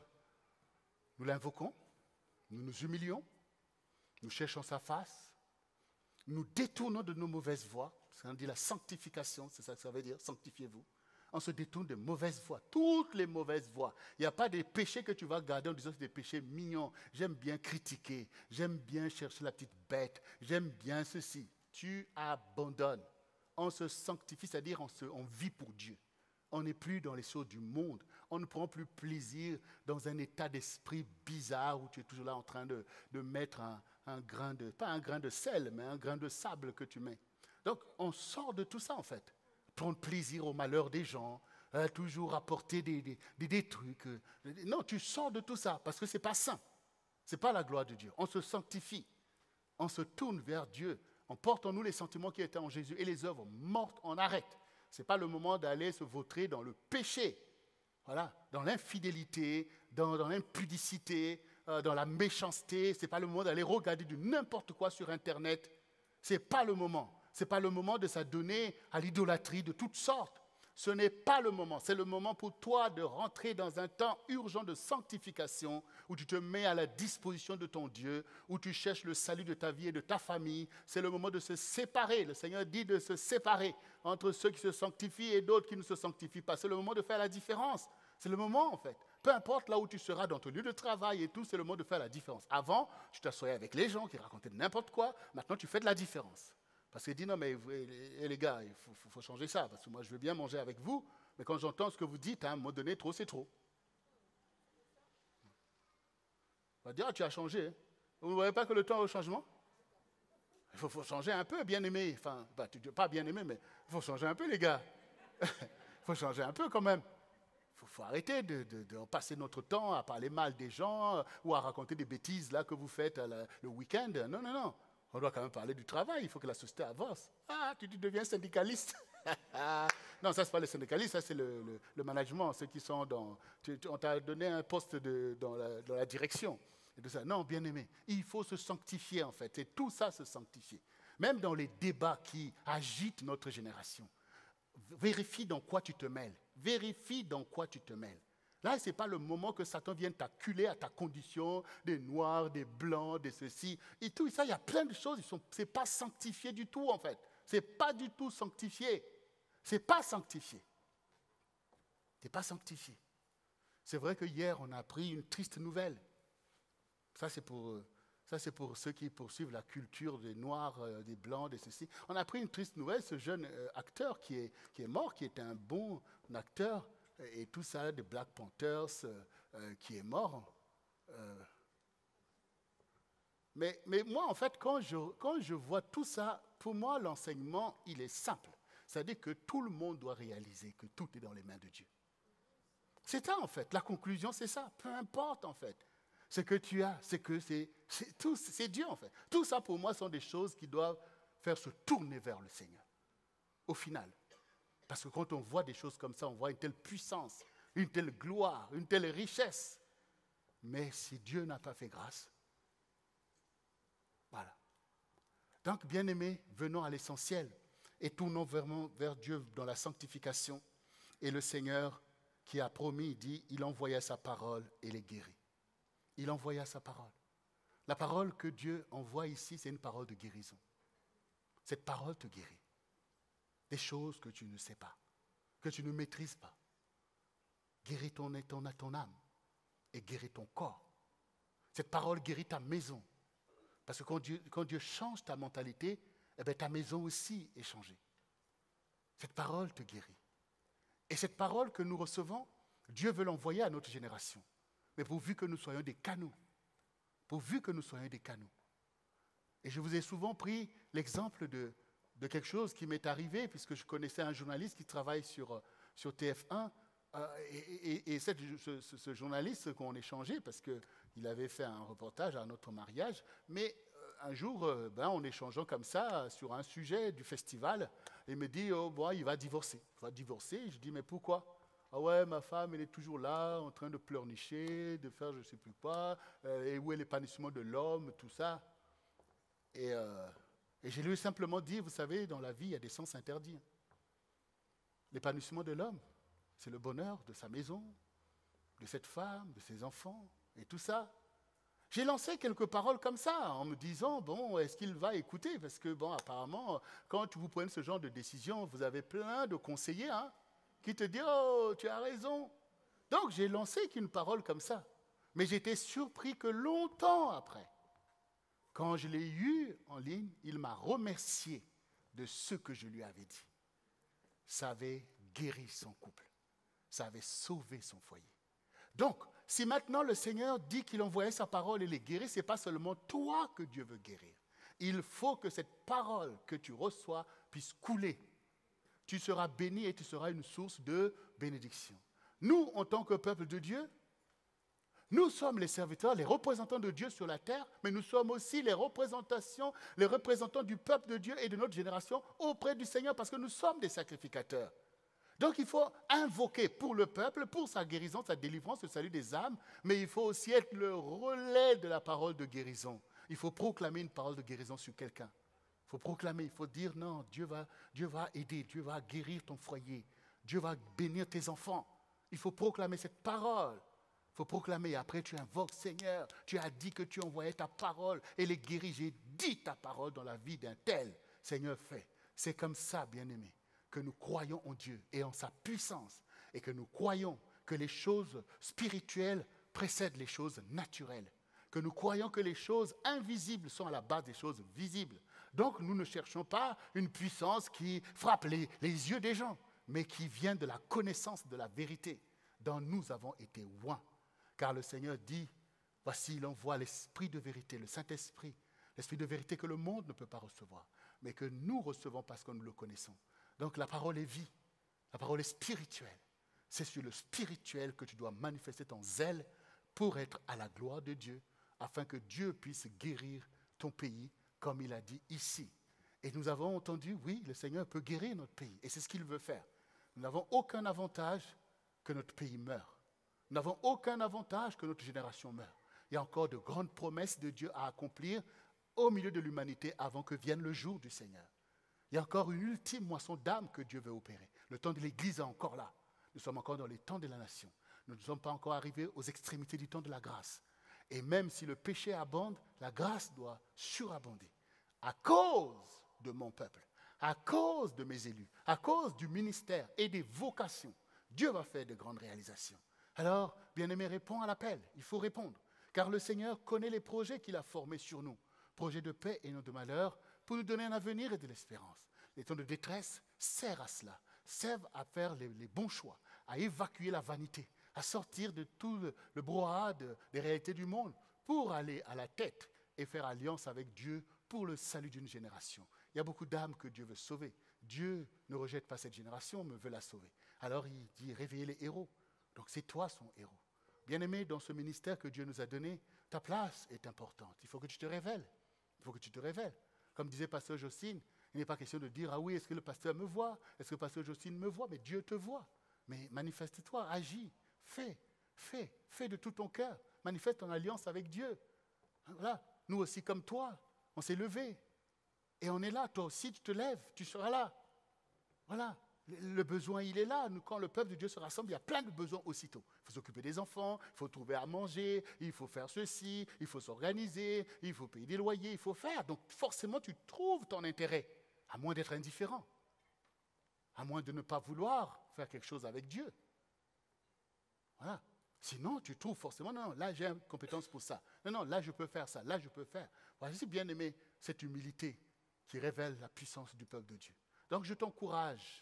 l'invoquons, nous nous humilions, nous cherchons sa face, nous détournons de nos mauvaises voies, on dit la sanctification, c'est ça que ça veut dire, sanctifiez-vous. On se détourne de mauvaises voies, toutes les mauvaises voies. Il n'y a pas des péchés que tu vas garder en disant que c'est des péchés mignons. J'aime bien critiquer, j'aime bien chercher la petite bête, j'aime bien ceci. Tu abandonnes. On se sanctifie, c'est-à-dire on vit pour Dieu. On n'est plus dans les choses du monde. On ne prend plus plaisir dans un état d'esprit bizarre où tu es toujours là en train de mettre un grain de, pas un grain de sel, mais un grain de sable que tu mets. Donc, on sort de tout ça en fait. prendre plaisir au malheur des gens, toujours apporter des trucs. Non, tu sors de tout ça parce que ce n'est pas sain. Ce n'est pas la gloire de Dieu. On se sanctifie. On se tourne vers Dieu. On porte en nous les sentiments qui étaient en Jésus et les œuvres mortes, on arrête. Ce n'est pas le moment d'aller se vautrer dans le péché, voilà, dans l'infidélité, dans l'impudicité, dans la méchanceté. Ce n'est pas le moment d'aller regarder du n'importe quoi sur Internet. Ce n'est pas le moment. Ce n'est pas le moment de s'adonner à l'idolâtrie de toutes sortes. Ce n'est pas le moment. C'est le moment pour toi de rentrer dans un temps urgent de sanctification où tu te mets à la disposition de ton Dieu, où tu cherches le salut de ta vie et de ta famille. C'est le moment de se séparer. Le Seigneur dit de se séparer entre ceux qui se sanctifient et d'autres qui ne se sanctifient pas. C'est le moment de faire la différence. C'est le moment, en fait. Peu importe là où tu seras, dans ton lieu de travail et tout, c'est le moment de faire la différence. Avant, tu t'assoyais avec les gens qui racontaient n'importe quoi. Maintenant, tu fais de la différence. Parce qu'il dit, non, mais les gars, il faut changer ça. Parce que moi, je veux bien manger avec vous. Mais quand j'entends ce que vous dites, à un moment donné, trop, c'est trop. On va dire, ah, tu as changé. Hein. Vous ne voyez pas que le temps est au changement? Il faut changer un peu, bien-aimé. Enfin, pas bien-aimé, mais il faut changer un peu, les gars. Il faut changer un peu quand même. Il faut arrêter de passer notre temps à parler mal des gens ou à raconter des bêtises là que vous faites le week-end. Non, non, non. On doit quand même parler du travail. Il faut que la société avance. Ah, tu deviens syndicaliste. Non, ça, ce n'est pas le syndicaliste, ça, c'est le management, ceux qui sont dans... On t'a donné un poste dans la direction. Et tout ça. Non, bien aimé, il faut se sanctifier, en fait. Et tout ça, se sanctifier. Même dans les débats qui agitent notre génération. Vérifie dans quoi tu te mêles. Vérifie dans quoi tu te mêles. Là, ce n'est pas le moment que Satan vienne t'acculer à ta condition, des noirs, des blancs, des ceci. Et tout ça, il y a plein de choses. Ce n'est pas sanctifié du tout, en fait. Ce n'est pas du tout sanctifié. Ce n'est pas sanctifié. Ce n'est pas sanctifié. C'est vrai que hier, on a appris une triste nouvelle. Ça, c'est pour ceux qui poursuivent la culture des noirs, des blancs, des ceci. On a appris une triste nouvelle. Ce jeune acteur qui est mort, qui était un bon acteur, et tout ça, des Black Panthers, qui est mort. Mais moi, en fait, quand je vois tout ça, pour moi, l'enseignement, il est simple. C'est-à-dire que tout le monde doit réaliser que tout est dans les mains de Dieu. C'est ça, en fait. La conclusion, c'est ça. Peu importe, en fait. Ce que tu as, c'est Dieu, en fait. Tout ça, pour moi, sont des choses qui doivent faire se tourner vers le Seigneur, au final. Parce que quand on voit des choses comme ça, on voit une telle puissance, une telle gloire, une telle richesse. Mais si Dieu n'a pas fait grâce, voilà. Donc, bien-aimés, venons à l'essentiel et tournons vers Dieu dans la sanctification. Et le Seigneur qui a promis, il dit, il envoya sa parole et les guérit. Il envoya sa parole. La parole que Dieu envoie ici, c'est une parole de guérison. Cette parole te guérit. Des choses que tu ne sais pas, que tu ne maîtrises pas. Guéris ton âme et guéris ton corps. Cette parole guérit ta maison. Parce que quand Dieu change ta mentalité, eh bien, ta maison aussi est changée. Cette parole te guérit. Et cette parole que nous recevons, Dieu veut l'envoyer à notre génération. Mais pourvu que nous soyons des canaux. Pourvu que nous soyons des canaux. Et je vous ai souvent pris l'exemple de quelque chose qui m'est arrivé, puisque je connaissais un journaliste qui travaille sur TF1. Et ce journaliste qu'on échangeait, parce qu'il avait fait un reportage à notre mariage, mais un jour, en échangeant comme ça sur un sujet du festival, il me dit, il va divorcer. Il va divorcer. Je dis, mais pourquoi? Ah ouais, ma femme, elle est toujours là, en train de pleurnicher, de faire je ne sais plus quoi, et où est l'épanouissement de l'homme, tout ça. Et je lui ai simplement dit, vous savez, dans la vie, il y a des sens interdits. L'épanouissement de l'homme, c'est le bonheur de sa maison, de cette femme, de ses enfants, et tout ça. J'ai lancé quelques paroles comme ça, en me disant, est-ce qu'il va écouter? Parce que, apparemment, quand vous prenez ce genre de décision, vous avez plein de conseillers, qui te disent, oh, tu as raison. Donc, j'ai lancé qu'une parole comme ça. Mais j'étais surpris que longtemps après, quand je l'ai eu en ligne, il m'a remercié de ce que je lui avais dit. Ça avait guéri son couple. Ça avait sauvé son foyer. Donc, si maintenant le Seigneur dit qu'il envoyait sa parole et les guérit, ce n'est pas seulement toi que Dieu veut guérir. Il faut que cette parole que tu reçois puisse couler Tu seras béni et tu seras une source de bénédiction. Nous, en tant que peuple de Dieu, nous sommes les serviteurs, les représentants de Dieu sur la terre, mais nous sommes aussi les représentants du peuple de Dieu et de notre génération auprès du Seigneur parce que nous sommes des sacrificateurs. Donc il faut invoquer pour le peuple, pour sa guérison, sa délivrance, le salut des âmes, mais il faut aussi être le relais de la parole de guérison. Il faut proclamer une parole de guérison sur quelqu'un. Il faut proclamer, il faut dire non, Dieu va aider, Dieu va guérir ton foyer, Dieu va bénir tes enfants. Il faut proclamer cette parole. Il faut proclamer, et après tu invoques, Seigneur, tu as dit que tu envoyais ta parole et les guéris. J'ai dit ta parole dans la vie d'un tel. Seigneur, fais. C'est comme ça, bien-aimés, que nous croyons en Dieu et en sa puissance et que nous croyons que les choses spirituelles précèdent les choses naturelles, que nous croyons que les choses invisibles sont à la base des choses visibles. Donc nous ne cherchons pas une puissance qui frappe les yeux des gens, mais qui vient de la connaissance de la vérité dont nous avons été oints. Car le Seigneur dit, voici il envoie l'Esprit de vérité, le Saint-Esprit, l'Esprit de vérité que le monde ne peut pas recevoir, mais que nous recevons parce que nous le connaissons. Donc la parole est vie, la parole est spirituelle. C'est sur le spirituel que tu dois manifester ton zèle pour être à la gloire de Dieu, afin que Dieu puisse guérir ton pays comme il a dit ici. Et nous avons entendu, oui, le Seigneur peut guérir notre pays, et c'est ce qu'il veut faire. Nous n'avons aucun avantage que notre pays meure. Nous n'avons aucun avantage que notre génération meure. Il y a encore de grandes promesses de Dieu à accomplir au milieu de l'humanité avant que vienne le jour du Seigneur. Il y a encore une ultime moisson d'âmes que Dieu veut opérer. Le temps de l'Église est encore là. Nous sommes encore dans les temps de la nation. Nous ne sommes pas encore arrivés aux extrémités du temps de la grâce. Et même si le péché abonde, la grâce doit surabonder. À cause de mon peuple, à cause de mes élus, à cause du ministère et des vocations, Dieu va faire de grandes réalisations. Alors, bien-aimé, réponds à l'appel. Il faut répondre. Car le Seigneur connaît les projets qu'il a formés sur nous. Projets de paix et non de malheur, pour nous donner un avenir et de l'espérance. Les temps de détresse servent à cela, servent à faire les bons choix, à évacuer la vanité, à sortir de tout le brouhaha des réalités du monde, pour aller à la tête et faire alliance avec Dieu pour le salut d'une génération. Il y a beaucoup d'âmes que Dieu veut sauver. Dieu ne rejette pas cette génération, mais veut la sauver. Alors il dit, réveillez les héros. Donc c'est toi son héros. Bien-aimé, dans ce ministère que Dieu nous a donné, ta place est importante. Il faut que tu te révèles. Il faut que tu te révèles. Comme disait Pasteur Jocelyne, il n'est pas question de dire, ah oui, est-ce que le pasteur me voit? Est-ce que le pasteur Jocelyne me voit? Mais Dieu te voit. Mais manifeste-toi, agis, fais de tout ton cœur. Manifeste ton alliance avec Dieu. Voilà. Nous aussi, comme toi, on s'est levés. Et on est là. Toi aussi, tu te lèves, tu seras là. Voilà. Le besoin, il est là. Quand le peuple de Dieu se rassemble, il y a plein de besoins aussitôt. Il faut s'occuper des enfants, il faut trouver à manger, il faut faire ceci, il faut s'organiser, il faut payer des loyers, il faut faire. Donc forcément, tu trouves ton intérêt, à moins d'être indifférent, à moins de ne pas vouloir faire quelque chose avec Dieu. Voilà. Sinon, tu trouves forcément, non, là j'ai une compétence pour ça. Non, là je peux faire ça, là je peux faire. Voici bien aimé cette humilité qui révèle la puissance du peuple de Dieu. Donc je t'encourage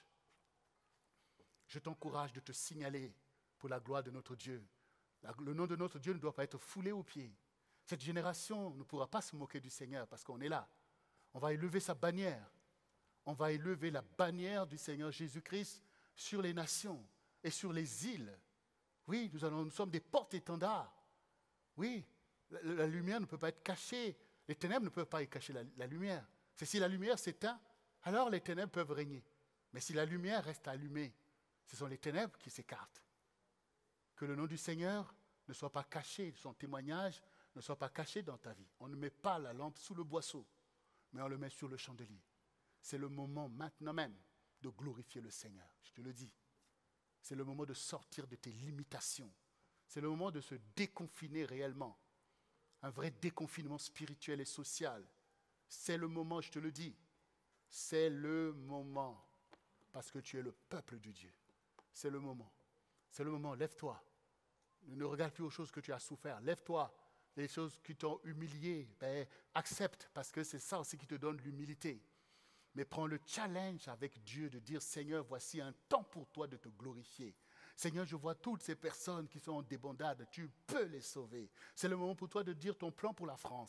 de te signaler pour la gloire de notre Dieu. Le nom de notre Dieu ne doit pas être foulé aux pieds. Cette génération ne pourra pas se moquer du Seigneur parce qu'on est là. On va élever sa bannière. On va élever la bannière du Seigneur Jésus-Christ sur les nations et sur les îles. Oui, nous sommes des porte-étendards. Oui, la lumière ne peut pas être cachée. Les ténèbres ne peuvent pas y cacher la lumière. C'est si la lumière s'éteint, alors les ténèbres peuvent régner. Mais si la lumière reste allumée, ce sont les ténèbres qui s'écartent. Que le nom du Seigneur ne soit pas caché, son témoignage ne soit pas caché dans ta vie. On ne met pas la lampe sous le boisseau, mais on le met sur le chandelier. C'est le moment maintenant même de glorifier le Seigneur, je te le dis. C'est le moment de sortir de tes limitations. C'est le moment de se déconfiner réellement. Un vrai déconfinement spirituel et social. C'est le moment, je te le dis. C'est le moment. Parce que tu es le peuple de Dieu. C'est le moment. C'est le moment. Lève-toi. Ne regarde plus aux choses que tu as souffert. Lève-toi. Les choses qui t'ont humilié, accepte. Parce que c'est ça aussi qui te donne l'humilité. Mais prends le challenge avec Dieu de dire, Seigneur, voici un temps pour toi de te glorifier. Seigneur, je vois toutes ces personnes qui sont en débandade. Tu peux les sauver. C'est le moment pour toi de dire ton plan pour la France.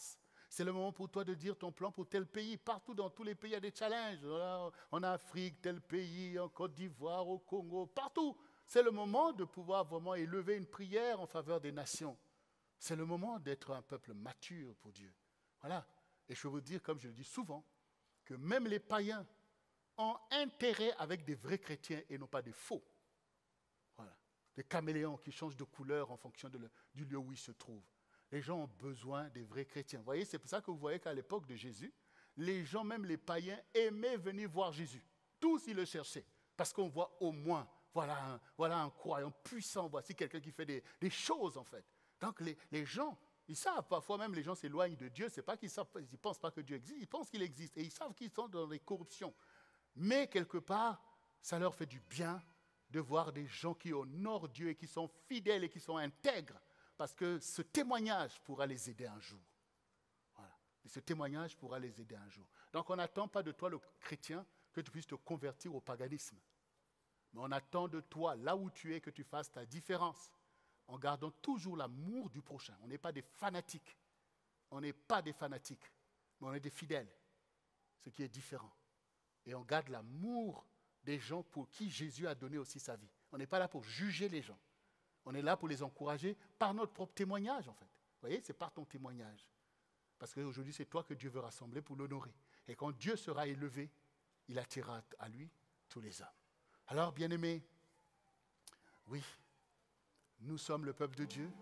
C'est le moment pour toi de dire ton plan pour tel pays. Partout dans tous les pays, il y a des challenges. Voilà, en Afrique, tel pays, en Côte d'Ivoire, au Congo, partout. C'est le moment de pouvoir vraiment élever une prière en faveur des nations. C'est le moment d'être un peuple mature pour Dieu. Voilà. Et je veux vous dire, comme je le dis souvent, que même les païens ont intérêt avec des vrais chrétiens et non pas des faux. Voilà. Des caméléons qui changent de couleur en fonction du lieu où ils se trouvent. Les gens ont besoin des vrais chrétiens. Vous voyez, c'est pour ça que vous voyez qu'à l'époque de Jésus, les gens, même les païens, aimaient venir voir Jésus. Tous, ils le cherchaient. Parce qu'on voit au moins, voilà un croyant puissant, voici quelqu'un qui fait des choses en fait. Donc les gens, ils savent, parfois même les gens s'éloignent de Dieu, c'est pas qu'ils ne pensent pas que Dieu existe, ils pensent qu'il existe et ils savent qu'ils sont dans les corruptions. Mais quelque part, ça leur fait du bien de voir des gens qui honorent Dieu et qui sont fidèles et qui sont intègres, parce que ce témoignage pourra les aider un jour. Voilà. Et ce témoignage pourra les aider un jour. Donc on n'attend pas de toi, le chrétien, que tu puisses te convertir au paganisme. Mais on attend de toi, là où tu es, que tu fasses ta différence, en gardant toujours l'amour du prochain. On n'est pas des fanatiques. On n'est pas des fanatiques, mais on est des fidèles, ce qui est différent. Et on garde l'amour des gens pour qui Jésus a donné aussi sa vie. On n'est pas là pour juger les gens. On est là pour les encourager par notre propre témoignage, en fait. Vous voyez, c'est par ton témoignage. Parce qu'aujourd'hui, c'est toi que Dieu veut rassembler pour l'honorer. Et quand Dieu sera élevé, il attirera à lui tous les hommes. Alors, bien-aimés, oui, nous sommes le peuple de Dieu,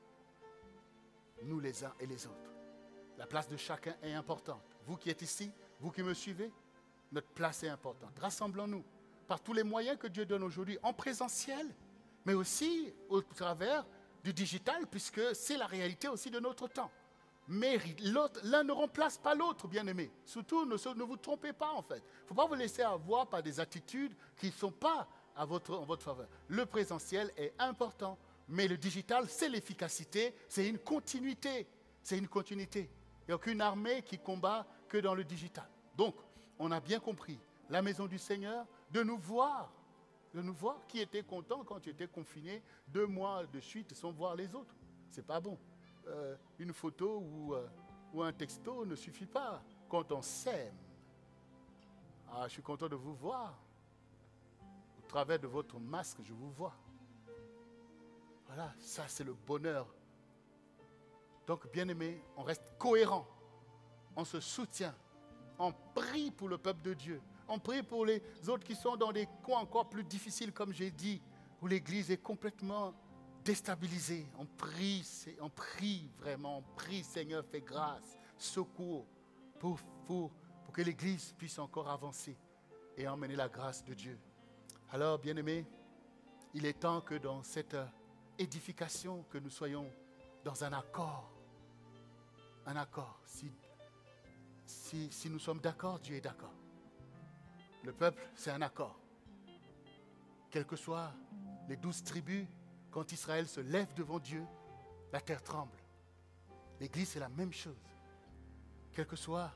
nous les uns et les autres. La place de chacun est importante. Vous qui êtes ici, vous qui me suivez, notre place est importante. Rassemblons-nous par tous les moyens que Dieu donne aujourd'hui, en présentiel, mais aussi au travers du digital, puisque c'est la réalité aussi de notre temps. Mais l'un ne remplace pas l'autre, bien-aimés. Surtout, ne vous trompez pas, en fait. Il ne faut pas vous laisser avoir par des attitudes qui ne sont pas en votre faveur. Le présentiel est important, mais le digital, c'est l'efficacité, c'est une continuité. C'est une continuité. Il n'y a aucune armée qui combat que dans le digital. Donc, on a bien compris, la maison du Seigneur, de nous voir. Qui était content quand tu étais confiné 2 mois de suite sans voir les autres. C'est pas bon. Une photo ou un texto ne suffit pas quand on s'aime. Ah, je suis content de vous voir. Au travers de votre masque, je vous vois. Voilà, ça c'est le bonheur. Donc, bien-aimés, on reste cohérent. On se soutient. On prie pour le peuple de Dieu. On prie pour les autres qui sont dans des coins encore plus difficiles, comme j'ai dit, où l'Église est complètement déstabilisée. On prie vraiment, on prie, Seigneur, fais grâce, secours, pour que l'Église puisse encore avancer et emmener la grâce de Dieu. Alors, bien-aimés, il est temps que dans cette édification, que nous soyons dans un accord. Un accord. Si nous sommes d'accord, Dieu est d'accord. Le peuple, c'est un accord. Quelles que soient les 12 tribus, quand Israël se lève devant Dieu, la terre tremble. L'Église, c'est la même chose. Quel que soit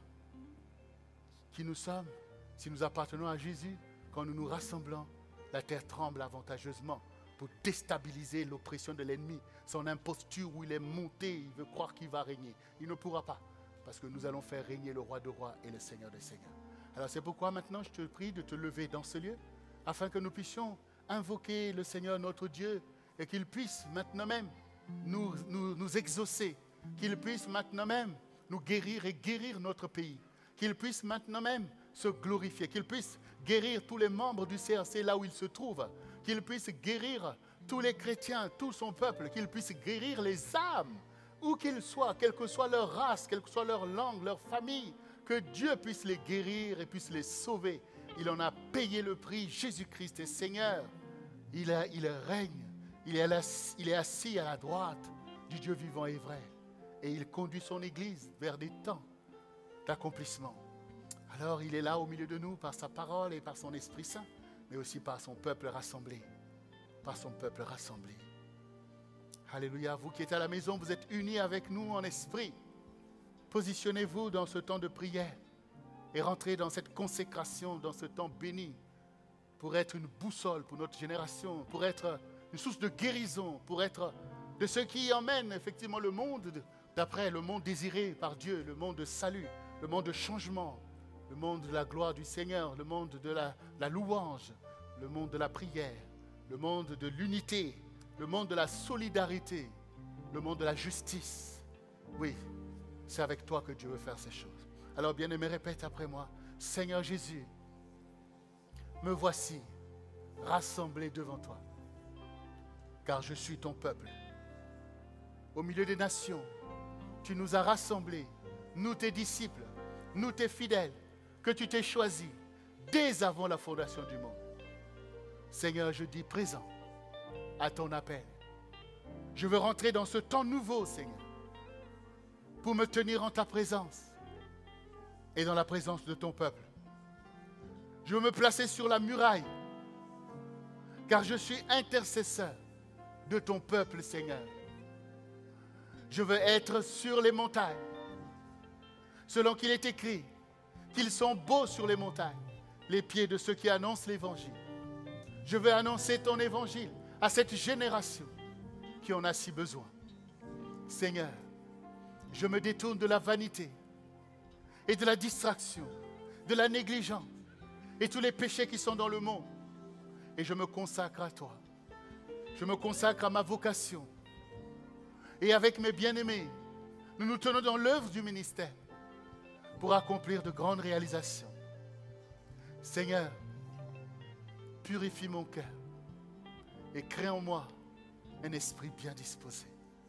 qui nous sommes, si nous appartenons à Jésus, quand nous nous rassemblons, la terre tremble avantageusement pour déstabiliser l'oppression de l'ennemi. Son imposture où il est monté, il veut croire qu'il va régner. Il ne pourra pas, parce que nous allons faire régner le roi de rois et le Seigneur des seigneurs. Alors c'est pourquoi maintenant je te prie de te lever dans ce lieu, afin que nous puissions invoquer le Seigneur notre Dieu et qu'il puisse maintenant même nous exaucer, qu'il puisse maintenant même nous guérir et guérir notre pays, qu'il puisse maintenant même se glorifier, qu'il puisse guérir tous les membres du CRC là où ils se trouvent, qu'il puisse guérir tous les chrétiens, tout son peuple, qu'il puisse guérir les âmes, où qu'ils soient, quelle que soit leur race, quelle que soit leur langue, leur famille, que Dieu puisse les guérir et puisse les sauver. Il en a payé le prix. Jésus-Christ est Seigneur. Il règne. Il est assis à la droite du Dieu vivant et vrai. Et il conduit son Église vers des temps d'accomplissement. Alors il est là au milieu de nous par sa parole et par son Esprit Saint, mais aussi par son peuple rassemblé. Par son peuple rassemblé. Alléluia. Vous qui êtes à la maison, vous êtes unis avec nous en esprit. Positionnez-vous dans ce temps de prière et rentrez dans cette consécration, dans ce temps béni, pour être une boussole pour notre génération, pour être une source de guérison, pour être de ceux qui emmènent effectivement le monde d'après le monde désiré par Dieu, le monde de salut, le monde de changement, le monde de la gloire du Seigneur, le monde de la louange, le monde de la prière, le monde de l'unité, le monde de la solidarité, le monde de la justice. Oui, c'est avec toi que Dieu veut faire ces choses. Alors bien-aimé, répète après moi. Seigneur Jésus, me voici rassemblé devant toi, car je suis ton peuple. Au milieu des nations, tu nous as rassemblés, nous tes disciples, nous tes fidèles, que tu t'es choisis dès avant la fondation du monde. Seigneur, je dis présent à ton appel. Je veux rentrer dans ce temps nouveau, Seigneur, pour me tenir en ta présence et dans la présence de ton peuple. Je veux me placer sur la muraille, car je suis intercesseur de ton peuple, Seigneur. Je veux être sur les montagnes, selon qu'il est écrit qu'ils sont beaux sur les montagnes, les pieds de ceux qui annoncent l'évangile. Je veux annoncer ton évangile à cette génération qui en a si besoin. Seigneur, je me détourne de la vanité et de la distraction, de la négligence et tous les péchés qui sont dans le monde. Et je me consacre à toi. Je me consacre à ma vocation. Et avec mes bien-aimés, nous nous tenons dans l'œuvre du ministère pour accomplir de grandes réalisations. Seigneur, purifie mon cœur et crée en moi un esprit bien disposé.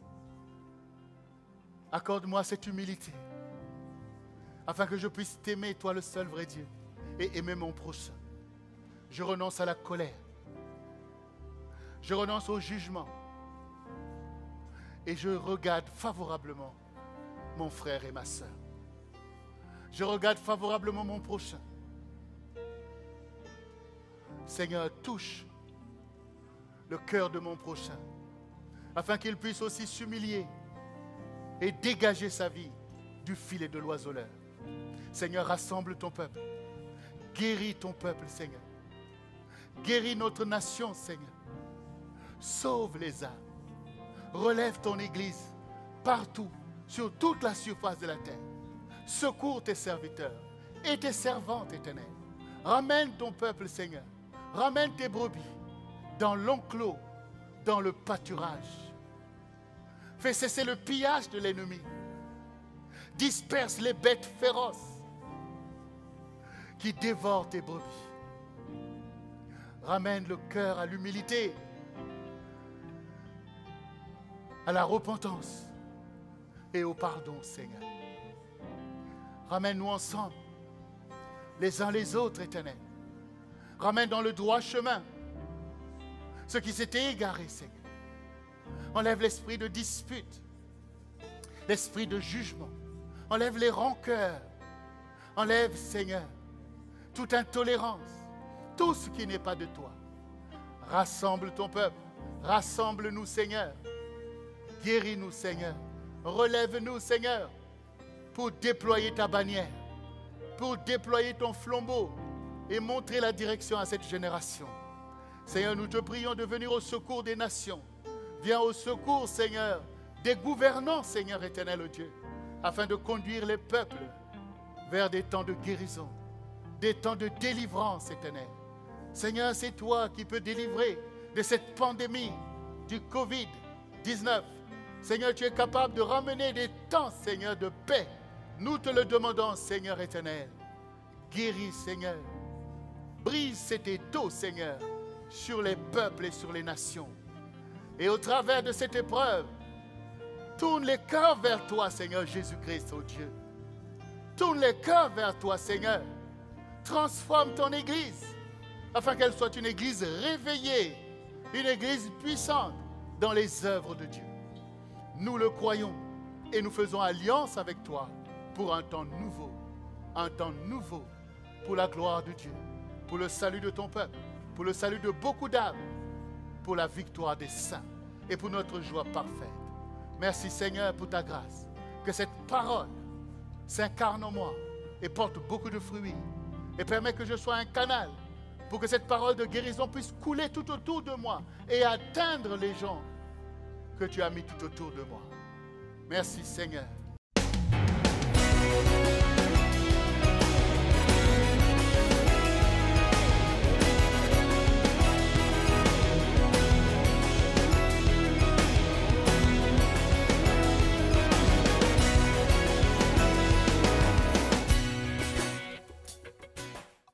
Accorde-moi cette humilité afin que je puisse t'aimer, toi le seul vrai Dieu, et aimer mon prochain. Je renonce à la colère. Je renonce au jugement. Et je regarde favorablement mon frère et ma soeur. Je regarde favorablement mon prochain. Seigneur, touche le cœur de mon prochain, afin qu'il puisse aussi s'humilier et dégager sa vie du filet de l'oiseleur. Seigneur, rassemble ton peuple. Guéris ton peuple, Seigneur. Guéris notre nation, Seigneur. Sauve les âmes. Relève ton Église partout, sur toute la surface de la terre. Secours tes serviteurs et tes servantes éternelles. Ramène ton peuple, Seigneur. Ramène tes brebis dans l'enclos, dans le pâturage. Fais cesser le pillage de l'ennemi. Disperse les bêtes féroces qui dévorent tes brebis. Ramène le cœur à l'humilité, à la repentance et au pardon, Seigneur. Ramène-nous ensemble, les uns les autres, Éternel. Ramène dans le droit chemin ceux qui s'étaient égarés, Seigneur. Enlève l'esprit de dispute, l'esprit de jugement. Enlève les rancœurs. Enlève, Seigneur, toute intolérance, tout ce qui n'est pas de toi. Rassemble ton peuple. Rassemble-nous, Seigneur. Guéris-nous, Seigneur. Relève-nous, Seigneur, pour déployer ta bannière, pour déployer ton flambeau et montrer la direction à cette génération. Seigneur, nous te prions de venir au secours des nations. Viens au secours, Seigneur, des gouvernants, Seigneur éternel Dieu, afin de conduire les peuples vers des temps de guérison, des temps de délivrance éternelle. Seigneur, c'est toi qui peux délivrer de cette pandémie du Covid-19. Seigneur, tu es capable de ramener des temps, Seigneur, de paix. Nous te le demandons, Seigneur éternel. Guéris, Seigneur. Brise cet étau, Seigneur, sur les peuples et sur les nations. Et au travers de cette épreuve, tourne les cœurs vers toi, Seigneur Jésus-Christ, oh Dieu. Tourne les cœurs vers toi, Seigneur. Transforme ton Église, afin qu'elle soit une Église réveillée, une Église puissante dans les œuvres de Dieu. Nous le croyons et nous faisons alliance avec toi pour un temps nouveau pour la gloire de Dieu, pour le salut de ton peuple, pour le salut de beaucoup d'âmes, pour la victoire des saints et pour notre joie parfaite. Merci Seigneur pour ta grâce. Que cette parole s'incarne en moi et porte beaucoup de fruits et permet que je sois un canal pour que cette parole de guérison puisse couler tout autour de moi et atteindre les gens que tu as mis tout autour de moi. Merci Seigneur.